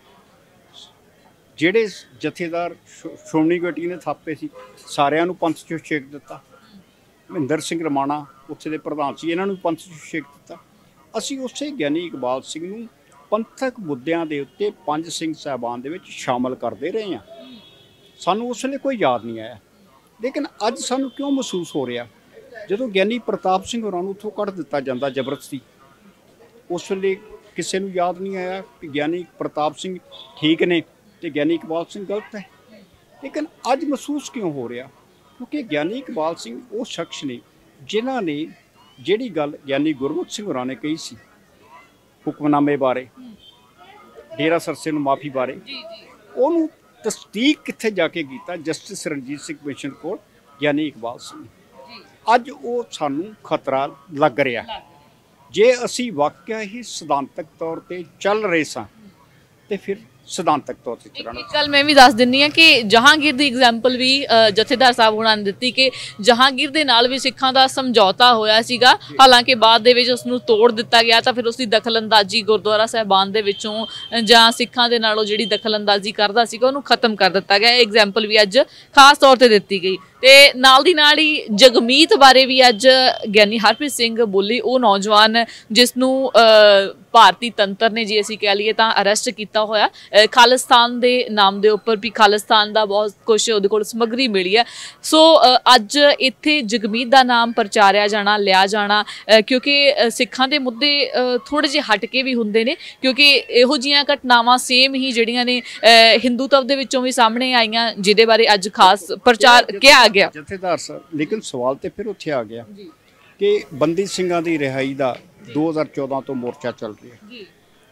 ਜਿਹੜੇ ਜਥੇਦਾਰ ਸ਼੍ਰੋਮਣੀ ਕਮੇਟੀ ਨੇ ਥਾਪੇ ਸੀ ਸਾਰਿਆਂ ਨੂੰ ਪੰਥ 'ਚੋਂ ਛੇਕ ਦਿੱਤਾ। ਮਹਿੰਦਰ ਸਿੰਘ ਰਮਾਣਾ ਉੱਥੇ ਦੇ ਪ੍ਰਧਾਨ ਸੀ, ਇਹਨਾਂ ਨੂੰ ਪੰਥ 'ਚੋਂ ਛੇਕ ਦਿੱਤਾ। ਅਸੀਂ ਉਸੇ ਗਿਆਨੀ ਇਕਬਾਲ ਸਿੰਘ ਨੂੰ ਪੰਥਕ ਮੁੱਦਿਆਂ ਦੇ ਉੱਤੇ ਪੰਜ ਸਿੰਘ ਸਾਹਿਬਾਨ ਦੇ ਵਿੱਚ ਸ਼ਾਮਲ ਕਰਦੇ ਰਹੇ ਹਾਂ। ਸਾਨੂੰ ਉਸ ਵੇਲੇ ਕੋਈ ਯਾਦ ਨਹੀਂ ਆਇਆ, ਲੇਕਿਨ ਅੱਜ ਸਾਨੂੰ ਕਿਉਂ ਮਹਿਸੂਸ ਹੋ ਰਿਹਾ ਜਦੋਂ ਗਿਆਨੀ ਪ੍ਰਤਾਪ ਸਿੰਘ ਹੋਰਾਂ ਨੂੰ ਉੱਥੋਂ ਕੱਢ ਦਿੱਤਾ ਜਾਂਦਾ ਜ਼ਬਰਦਸਤੀ, ਉਸ ਵੇਲੇ ਕਿਸੇ ਨੂੰ ਯਾਦ ਨਹੀਂ ਆਇਆ ਕਿ ਗਿਆਨੀ ਪ੍ਰਤਾਪ ਸਿੰਘ ਠੀਕ ਨੇ ਤੇ ਗਿਆਨੀ ਇਕਬਾਲ ਸਿੰਘ ਗਲਤ ਹੈ। ਲੇਕਿਨ ਅੱਜ ਮਹਿਸੂਸ ਕਿਉਂ ਹੋ ਰਿਹਾ? ਕਿਉਂਕਿ ਗਿਆਨੀ ਇਕਬਾਲ ਸਿੰਘ ਉਹ ਸ਼ਖਸ ਨੇ ਜਿਨ੍ਹਾਂ ਨੇ ਜਿਹੜੀ ਗੱਲ ਗਿਆਨੀ ਗੁਰਮੁਖ ਸਿੰਘ ਹੋਰਾਂ ਨੇ ਕਹੀ ਸੀ ਹੁਕਮਨਾਮੇ ਬਾਰੇ, ਡੇਰਾ ਸਰਸੇ ਨੂੰ ਮਾਫੀ ਬਾਰੇ, ਉਹਨੂੰ ਤਸਦੀਕ ਕਿੱਥੇ ਜਾ ਕੇ ਕੀਤਾ? ਜਸਟਿਸ ਰਣਜੀਤ ਸਿੰਘ ਕਮਿਸ਼ਨ ਕੋਲ ਗਿਆਨੀ ਇਕਬਾਲ ਸਿੰਘ। ਅੱਜ ਉਹ ਸਾਨੂੰ ਖਤਰਾ ਲੱਗ ਰਿਹਾ। ਜੇ ਅਸੀਂ ਵਾਕਿਆ ਹੀ ਸਿਧਾਂਤਕ ਤੌਰ ਤੇ ਚੱਲ ਰਹੇ ਸਾਂ ਤੇ ਫਿਰ ਸਿਧਾਂਤਕ ਤੌਰ ਤੇ ਚੱਲਣਾ। ਇੱਕ ਗੱਲ ਮੈਂ ਵੀ ਦੱਸ ਦਿੰਨੀ ਆ ਕਿ ਜਹਾਂਗੀਰ ਦੀ ਐਗਜ਼ਾਮਪਲ ਵੀ ਜਥੇਦਾਰ ਸਾਹਿਬ ਹੁਣਾਂ ਨੇ ਦਿੱਤੀ ਕਿ ਜਹਾਂਗੀਰ ਦੇ ਨਾਲ ਵੀ ਸਿੱਖਾਂ ਦਾ ਸਮਝੌਤਾ ਹੋਇਆ ਸੀਗਾ, ਹਾਲਾਂਕਿ ਬਾਅਦ ਦੇ ਵਿੱਚ ਉਸ ਨੂੰ ਤੋੜ ਦਿੱਤਾ ਗਿਆ ਤਾਂ ਫਿਰ ਉਸ ਦੀ ਦਖਲਅੰਦਾਜ਼ੀ ਗੁਰਦੁਆਰਾ ਸਾਹਿਬਾਨ ਦੇ ਵਿੱਚੋਂ ਜਾਂ ਸਿੱਖਾਂ ਦੇ ਨਾਲੋਂ ਜਿਹੜੀ ਦਖਲਅੰਦਾਜ਼ੀ ਕਰਦਾ ਸੀਗਾ ਉਹਨੂੰ ਖਤਮ ਕਰ ਦਿੱਤਾ ਗਿਆ। ਇਹ ਐਗਜ਼ਾਮਪਲ ਵੀ ਅੱਜ ਖਾਸ ਤੌਰ ਤੇ ਦਿੱਤੀ ਗਈ। ਤੇ ਨਾਲ ਦੀ ਨਾਲ ਹੀ ਜਗਮੀਤ ਬਾਰੇ ਵੀ ਅੱਜ ਗਿਆਨੀ ਹਰਪ੍ਰੀਤ ਸਿੰਘ ਬੋਲੀ, ਉਹ ਨੌਜਵਾਨ ਜਿਸ ਨੂੰ ਭਾਰਤੀ ਤੰਤਰ ਨੇ, ਜੇ ਅਸੀਂ ਕਹਿ ਲਈਏ ਤਾਂ, ਅਰੈਸਟ ਕੀਤਾ ਹੋਇਆ ਖਾਲਿਸਤਾਨ ਦੇ ਨਾਮ ਦੇ ਉੱਪਰ ਵੀ। ਖਾਲਿਸਤਾਨ ਦਾ ਬਹੁਤ ਕੁਛ ਉਹਦੇ ਕੋਲ ਸਮੱਗਰੀ ਮਿਲੀ ਹੈ। ਸੋ ਅੱਜ ਇੱਥੇ ਜਗਮੀਤ ਦਾ ਨਾਮ ਪ੍ਰਚਾਰਿਆ ਜਾਣਾ, ਲਿਆ ਜਾਣਾ, ਕਿਉਂਕਿ ਸਿੱਖਾਂ ਦੇ ਮੁੱਦੇ ਥੋੜ੍ਹੇ ਜਿਹੇ ਹਟ ਕੇ ਵੀ ਹੁੰਦੇ ਨੇ, ਕਿਉਂਕਿ ਇਹੋ ਜਿਹੀਆਂ ਘਟਨਾਵਾਂ ਸੇਮ ਹੀ ਜਿਹੜੀਆਂ ਨੇ ਹਿੰਦੂਤਵ ਦੇ ਵਿੱਚੋਂ ਵੀ ਸਾਹਮਣੇ ਆਈਆਂ, ਜਿਹਦੇ ਬਾਰੇ ਅੱਜ ਖਾਸ ਪ੍ਰਚਾਰ ਕਿਹਾ ਗਿਆ। ਜਥੇਦਾਰ ਸਾਹਿਬ, ਲੇਕਿਨ ਸਵਾਲ ਤੇ ਫਿਰ ਉੱਥੇ ਆ ਗਿਆ ਕਿ ਬੰਦੀ ਸਿੰਘਾਂ ਦੀ ਰਿਹਾਈ ਦਾ ਦੋ ਹਜ਼ਾਰ ਚੌਦਾਂ ਤੋਂ ਮੋਰਚਾ ਚੱਲ ਰਿਹਾ।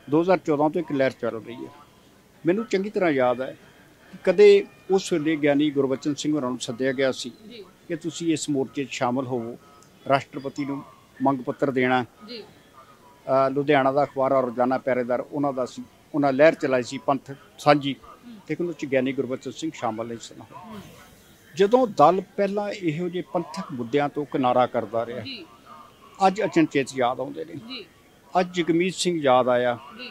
दो हज़ार चौदह तो एक लहर चल रही है। मैनू चंगी तरह याद है कि कदे उस वेले ਗਿਆਨੀ गुरबचन सिंह होरां नूं सद्दिया गया सी कि तुसीं इस मोर्चे 'ਚ शामिल होवो, राष्ट्रपति नूं मंग पत्र देना। लुधियाना का अखबार और रोजाना पैरेदार उन्होंने सी, उन्हें लहर चलाई सी पंथ साझी, लेकिन उस ਗਿਆਨੀ गुरबचन सिंह शामिल नहीं सन होए। जदों दल पहला इहो ਜਿਹੇ पंथक मुद्दों तो किनारा करता रहा, अज अचनचेत याद आउंदे ने। अज जगमीत सिंह याद आया,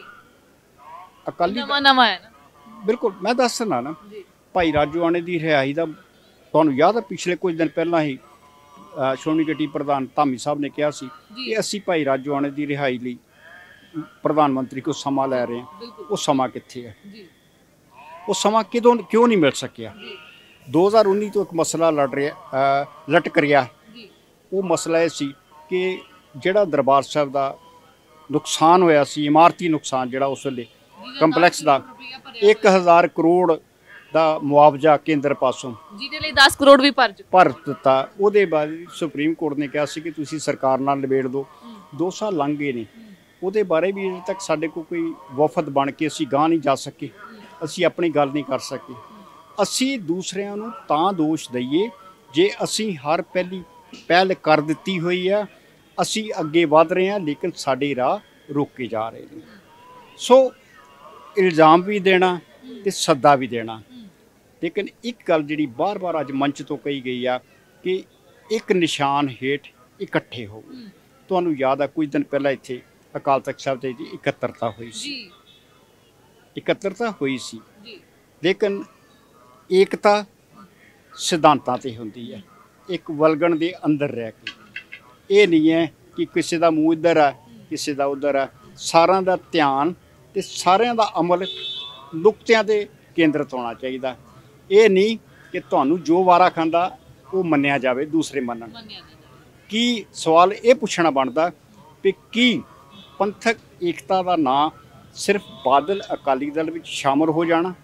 अकाली नवां नवां है ना, बिल्कुल मैं दसना ना भाई राजोआणे की रिहाई का तुहानूं याद है पिछले कुछ दिन पहला ही श्रोमणी कमेटी प्रधान धामी साहब ने कहा सी कि असीं भाई राजोआणे की रिहाई लई प्रधानमंत्री को समा लै रहे हैं। वो समा कित्थे है? वो समा किदों क्यों नहीं मिल सकिया? दो हज़ार उन्नीस तो एक मसला लड़ रहा लटक रहा, वो मसला यह सी कि जिहड़ा दरबार साहब का नुकसान होया सी, इमारती नुकसान जिहड़ा उस वेले कंपलैक्स का एक हज़ार करोड़ का मुआवजा केंद्र पासों ਜਿਹਦੇ ਲਈ दस करोड़ भी भर चुके भर दिता। ਉਹਦੇ ਬਾਅਦ सुप्रीम कोर्ट ने कहा कि तुसीं सरकार नाल निबेड़ दो। दो साल लंघ गए ने, ਉਹਦੇ बारे भी अजे तक साडे कोल कोई वफद बन के असीं गांह नहीं जा सके, असीं अपनी गल नहीं कर सके। असीं दूसरिਆਂ ਨੂੰ ਤਾਂ ਦੋਸ਼ दईए जे असीं हर पहली पहल कर दित्ती हुई है, असीं अगे वध रहे हैं लेकिन साडे राह रोके जा रहे हैं। सो इल्ज़ाम भी देना ते सद्दा भी देना, लेकिन एक गल जिहड़ी बार बार अज मंच तो कही गई है कि एक निशान हेठ इकट्ठे हो। तुहानूं याद है कुछ दिन पहला इत्थे अकाल तख्त साहब ते इकत्तरता हुई सी, इकत्तरता हुई सी, लेकिन एकता सिद्धांतां ते हुंदी है, एक वलगण दे अंदर रह के। ये नहीं है कि किसी का मूँह इधर है किसी का उधर है, सारा का ध्यान ते सारिਆਂ ਦਾ अमल नुकतिਆਂ ते केंद्रित होना चाहिए। ये नहीं कि तुहानूं जो वारा खांदा वो मन्निया जाए दूसरे मनन। की सवाल ये पुछना बनता कि की पंथक एकता का नां सिर्फ बादल अकाली दल विच शामिल हो जाना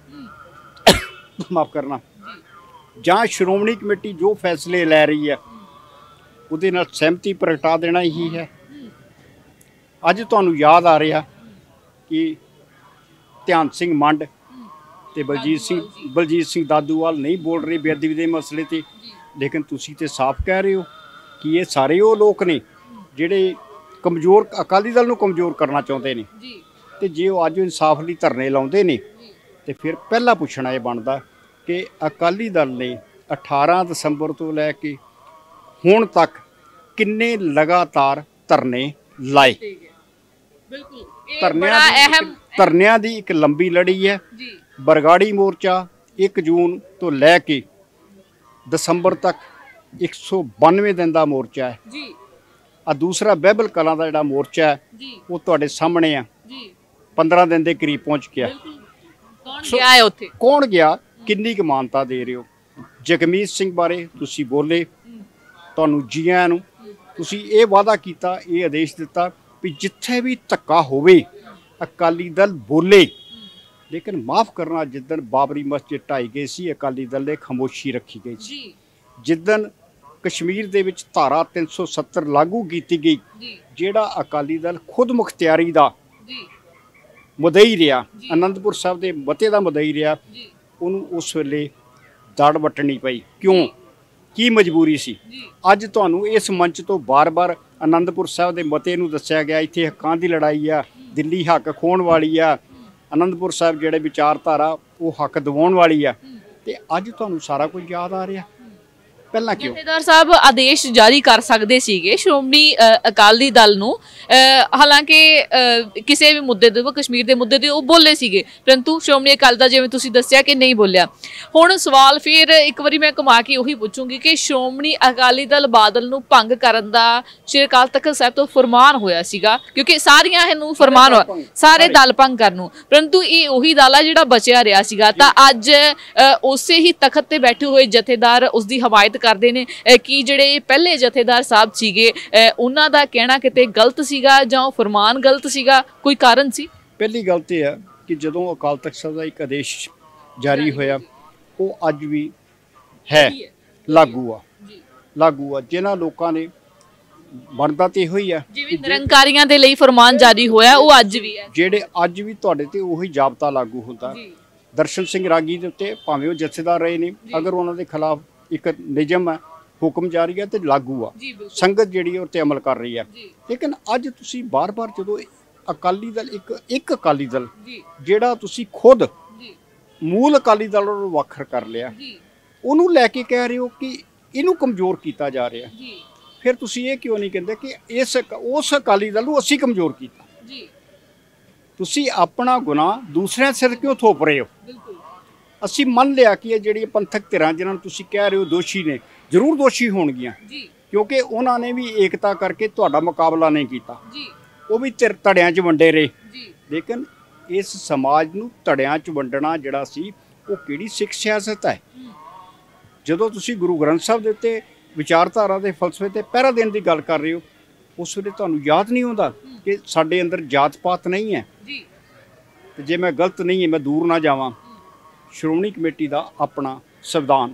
माफ़ करना, जां श्रोमणी कमेटी जो फैसले लै रही है उहदे नाल सहमति प्रगटा देना ही है। अज तुहानूं याद आ रहा कि ध्यान सिंह मंड ते बलजीत सिंह बलजीत सिंह दादूवाल नहीं बोल रहे बेअदबी के मसले ते, लेकिन तुसीं ते साफ कह रहे हो कि ये सारे वो लोग ने जिहड़े कमज़ोर अकाली दल नूं कमज़ोर करना चाहुंदे ने। ते जे वो अज इंसाफ लई धरने लाउंदे ने ते फिर पहला पुछना यह बनता कि अकाली दल ने अठारह दसंबर तो लैके हुण तक किन्ने लगातार धरने लाए। धरनियां धरनियां दी एक लंबी लड़ी है। बरगाड़ी मोर्चा एक जून तो लैके दसंबर तक एक सौ बानवे दिन का मोर्चा है। आ दूसरा बहबल कलां का जिहड़ा मोर्चा है वो तुहाडे सामने है, पंद्रह दिन के करीब पहुँच गया। गया है उत्थे कौन गया, किन्नी क मानता दे रहे हो? जगमीत सिंह बारे तुसी बोले, तुहानूं जी आइआं नूं तुसी ये वादा किया, ये आदेश दिता भी जिथे भी धक्का होवे अकाली दल बोले। लेकिन माफ़ करना, जिदन बाबरी मस्जिद ढाई गई सी अकाली दल ने खामोशी रखी गई सी। जिदन कश्मीर दे विच धारा तीन सौ सत्तर लागू की गई, जिहड़ा अकाली दल खुद मुख्तियारी का मुदई रहा, आनंदपुर साहब के मते का मुदई रहा, उन्होंने उस वेले दड़ वटनी पई। क्यों, की मजबूरी सी? अज तुहानूं इस मंच तो बार बार आनंदपुर साहब के मते नूं दस्सिया गया इत्थे हक्कां दी लड़ाई आ, दिल्ली हक खोण वाली आ, आनंदपुर साहब जिहड़े विचारधारा वो हक दिवाउण वाली आ, ते अज तुहानूं सारा कुछ याद आ रहा। पहला क्यों जथेदार साहब आदेश जारी कर सकते सीगे श्रोमणी अकाली दल नूं, हालांकि किसी भी मुद्दे ते कश्मीर के मुद्दे ते वो बोले सीगे, परंतु श्रोमणी अकाली दल जिवें तुसीं दस्सिया कि नहीं बोलिया। हुण सवाल फिर एक बारी मैं घुमा के उही पुछूंगी कि श्रोमणी अकाली दल बादल नूं भंग करन दा श्री अकाल तख्त साहिब तो फरमान होया सीगा, क्योंकि सारियां नूं फरमान होया सारे दल भंग करन नूं, परंतु ये उही दल आ जिहड़ा बचिया रहा सीगा। तां अज उसे ही तख्त ते बैठे हुए जथेदार उसकी हमायत करते ने कि जिहड़े पहले जथेदार साहब सीगे उन्हां दा कहना किते गलत सीगा जां फरमान गलत सीगा, कोई कारण सी? पहली गल तो है कि जदों अकाल तख्त साहब का एक आदेश जारी होया वो अज भी है लागू आ लागू आ जिन्हां लोकां ने ਬਣਦਾ ਤੇ ਇਹੋ ਹੀ ਆ। ਜਿਵੇਂ ਨਿਰੰਕਾਰੀਆਂ ਦੇ ਲਈ ਫਰਮਾਨ ਜਾਰੀ ਹੋਇਆ ਉਹ ਅੱਜ ਵੀ ਹੈ, ਜਿਹੜੇ ਅੱਜ ਵੀ ਤੁਹਾਡੇ ਤੇ ਉਹੀ ਜ਼ਾਬਤਾ ਲਾਗੂ ਹੁੰਦਾ। ਦਰਸ਼ਨ ਸਿੰਘ ਰਾਗੀ ਦੇ ਉੱਤੇ ਭਾਵੇਂ ਉਹ ਜਥੇਦਾਰ ਰਹੇ ਨੇ, ਅਗਰ ਉਹਨਾਂ ਦੇ ਖਿਲਾਫ ਇੱਕ ਨਿਯਮ ਹੈ, ਹੁਕਮ ਜਾਰੀ ਹੈ ਤੇ ਲਾਗੂ ਆ, ਸੰਗਤ ਜਿਹੜੀ ਉਹ ਤੇ ਅਮਲ ਕਰ ਰਹੀ ਹੈ। ਲੇਕਿਨ ਅੱਜ ਤੁਸੀਂ ਬਾਰ-ਬਾਰ ਜਦੋਂ ਅਕਾਲੀ ਦਲ ਇੱਕ ਇੱਕ ਅਕਾਲੀ ਦਲ ਜਿਹੜਾ ਤੁਸੀਂ ਖੁਦ ਮੂਲ ਅਕਾਲੀ ਦਲ ਨੂੰ ਵੱਖਰ ਕਰ ਲਿਆ, ਉਹਨੂੰ ਲੈ ਕੇ ਕਹਿ ਰਹੇ ਹੋ ਕਿ ਇਹਨੂੰ ਕਮਜ਼ੋਰ ਕੀਤਾ ਜਾ ਰਿਹਾ, ਫਿਰ ਤੁਸੀਂ ਇਹ ਕਿਉਂ ਨਹੀਂ ਕਹਿੰਦੇ ਕਿ ਇਸ ਉਸ ਅਕਾਲੀ ਦਲ ਨੂੰ ਅਸੀਂ ਕਮਜ਼ੋਰ ਕੀਤਾ? ਤੁਸੀਂ ਆਪਣਾ ਗੁਨਾਹ ਦੂਸਰਿਆਂ ਸਿਰ ਕਿਉਂ ਥੋਪ ਰਹੇ ਹੋ? ਅਸੀਂ ਮੰਨ ਲਿਆ ਕਿ ਇਹ ਜਿਹੜੀਆਂ ਪੰਥਕ ਧਿਰਾਂ ਜਿਨ੍ਹਾਂ ਨੂੰ ਤੁਸੀਂ ਕਹਿ ਰਹੇ ਹੋ ਦੋਸ਼ੀ ਨੇ, ਜ਼ਰੂਰ ਦੋਸ਼ੀ ਹੋਣਗੀਆਂ, ਕਿਉਂਕਿ ਉਹਨਾਂ ਨੇ ਵੀ ਏਕਤਾ ਕਰਕੇ ਤੁਹਾਡਾ ਮੁਕਾਬਲਾ ਨਹੀਂ ਕੀਤਾ, ਉਹ ਵੀ ਧਿਰ ਧੜਿਆਂ 'ਚ ਵੰਡੇ ਰਹੇ। ਲੇਕਿਨ ਇਸ ਸਮਾਜ ਨੂੰ ਧੜਿਆਂ 'ਚ ਵੰਡਣਾ ਜਿਹੜਾ ਸੀ ਉਹ ਕਿਹੜੀ ਸਿੱਖ ਸਿਆਸਤ ਹੈ? ਜਦੋਂ ਤੁਸੀਂ ਗੁਰੂ ਗ੍ਰੰਥ ਸਾਹਿਬ ਦੇ ਉੱਤੇ ਵਿਚਾਰਧਾਰਾ ਦੇ ਫਲਸਫੇ ਤੇ ਪਹਿਰਾ ਦੇਣ ਦੀ ਗੱਲ ਕਰ ਰਹੇ ਹੋ, ਉਸ ਵੇਲੇ ਤੁਹਾਨੂੰ ਯਾਦ ਨਹੀਂ ਆਉਂਦਾ ਕਿ ਸਾਡੇ ਅੰਦਰ ਜਾਤ ਪਾਤ ਨਹੀਂ ਹੈ? ਤੇ ਜੇ ਮੈਂ ਗਲਤ ਨਹੀਂ ਹੈ, ਮੈਂ ਦੂਰ ਨਾ ਜਾਵਾਂ, ਸ਼੍ਰੋਮਣੀ ਕਮੇਟੀ ਦਾ ਆਪਣਾ ਸੰਵਿਧਾਨ,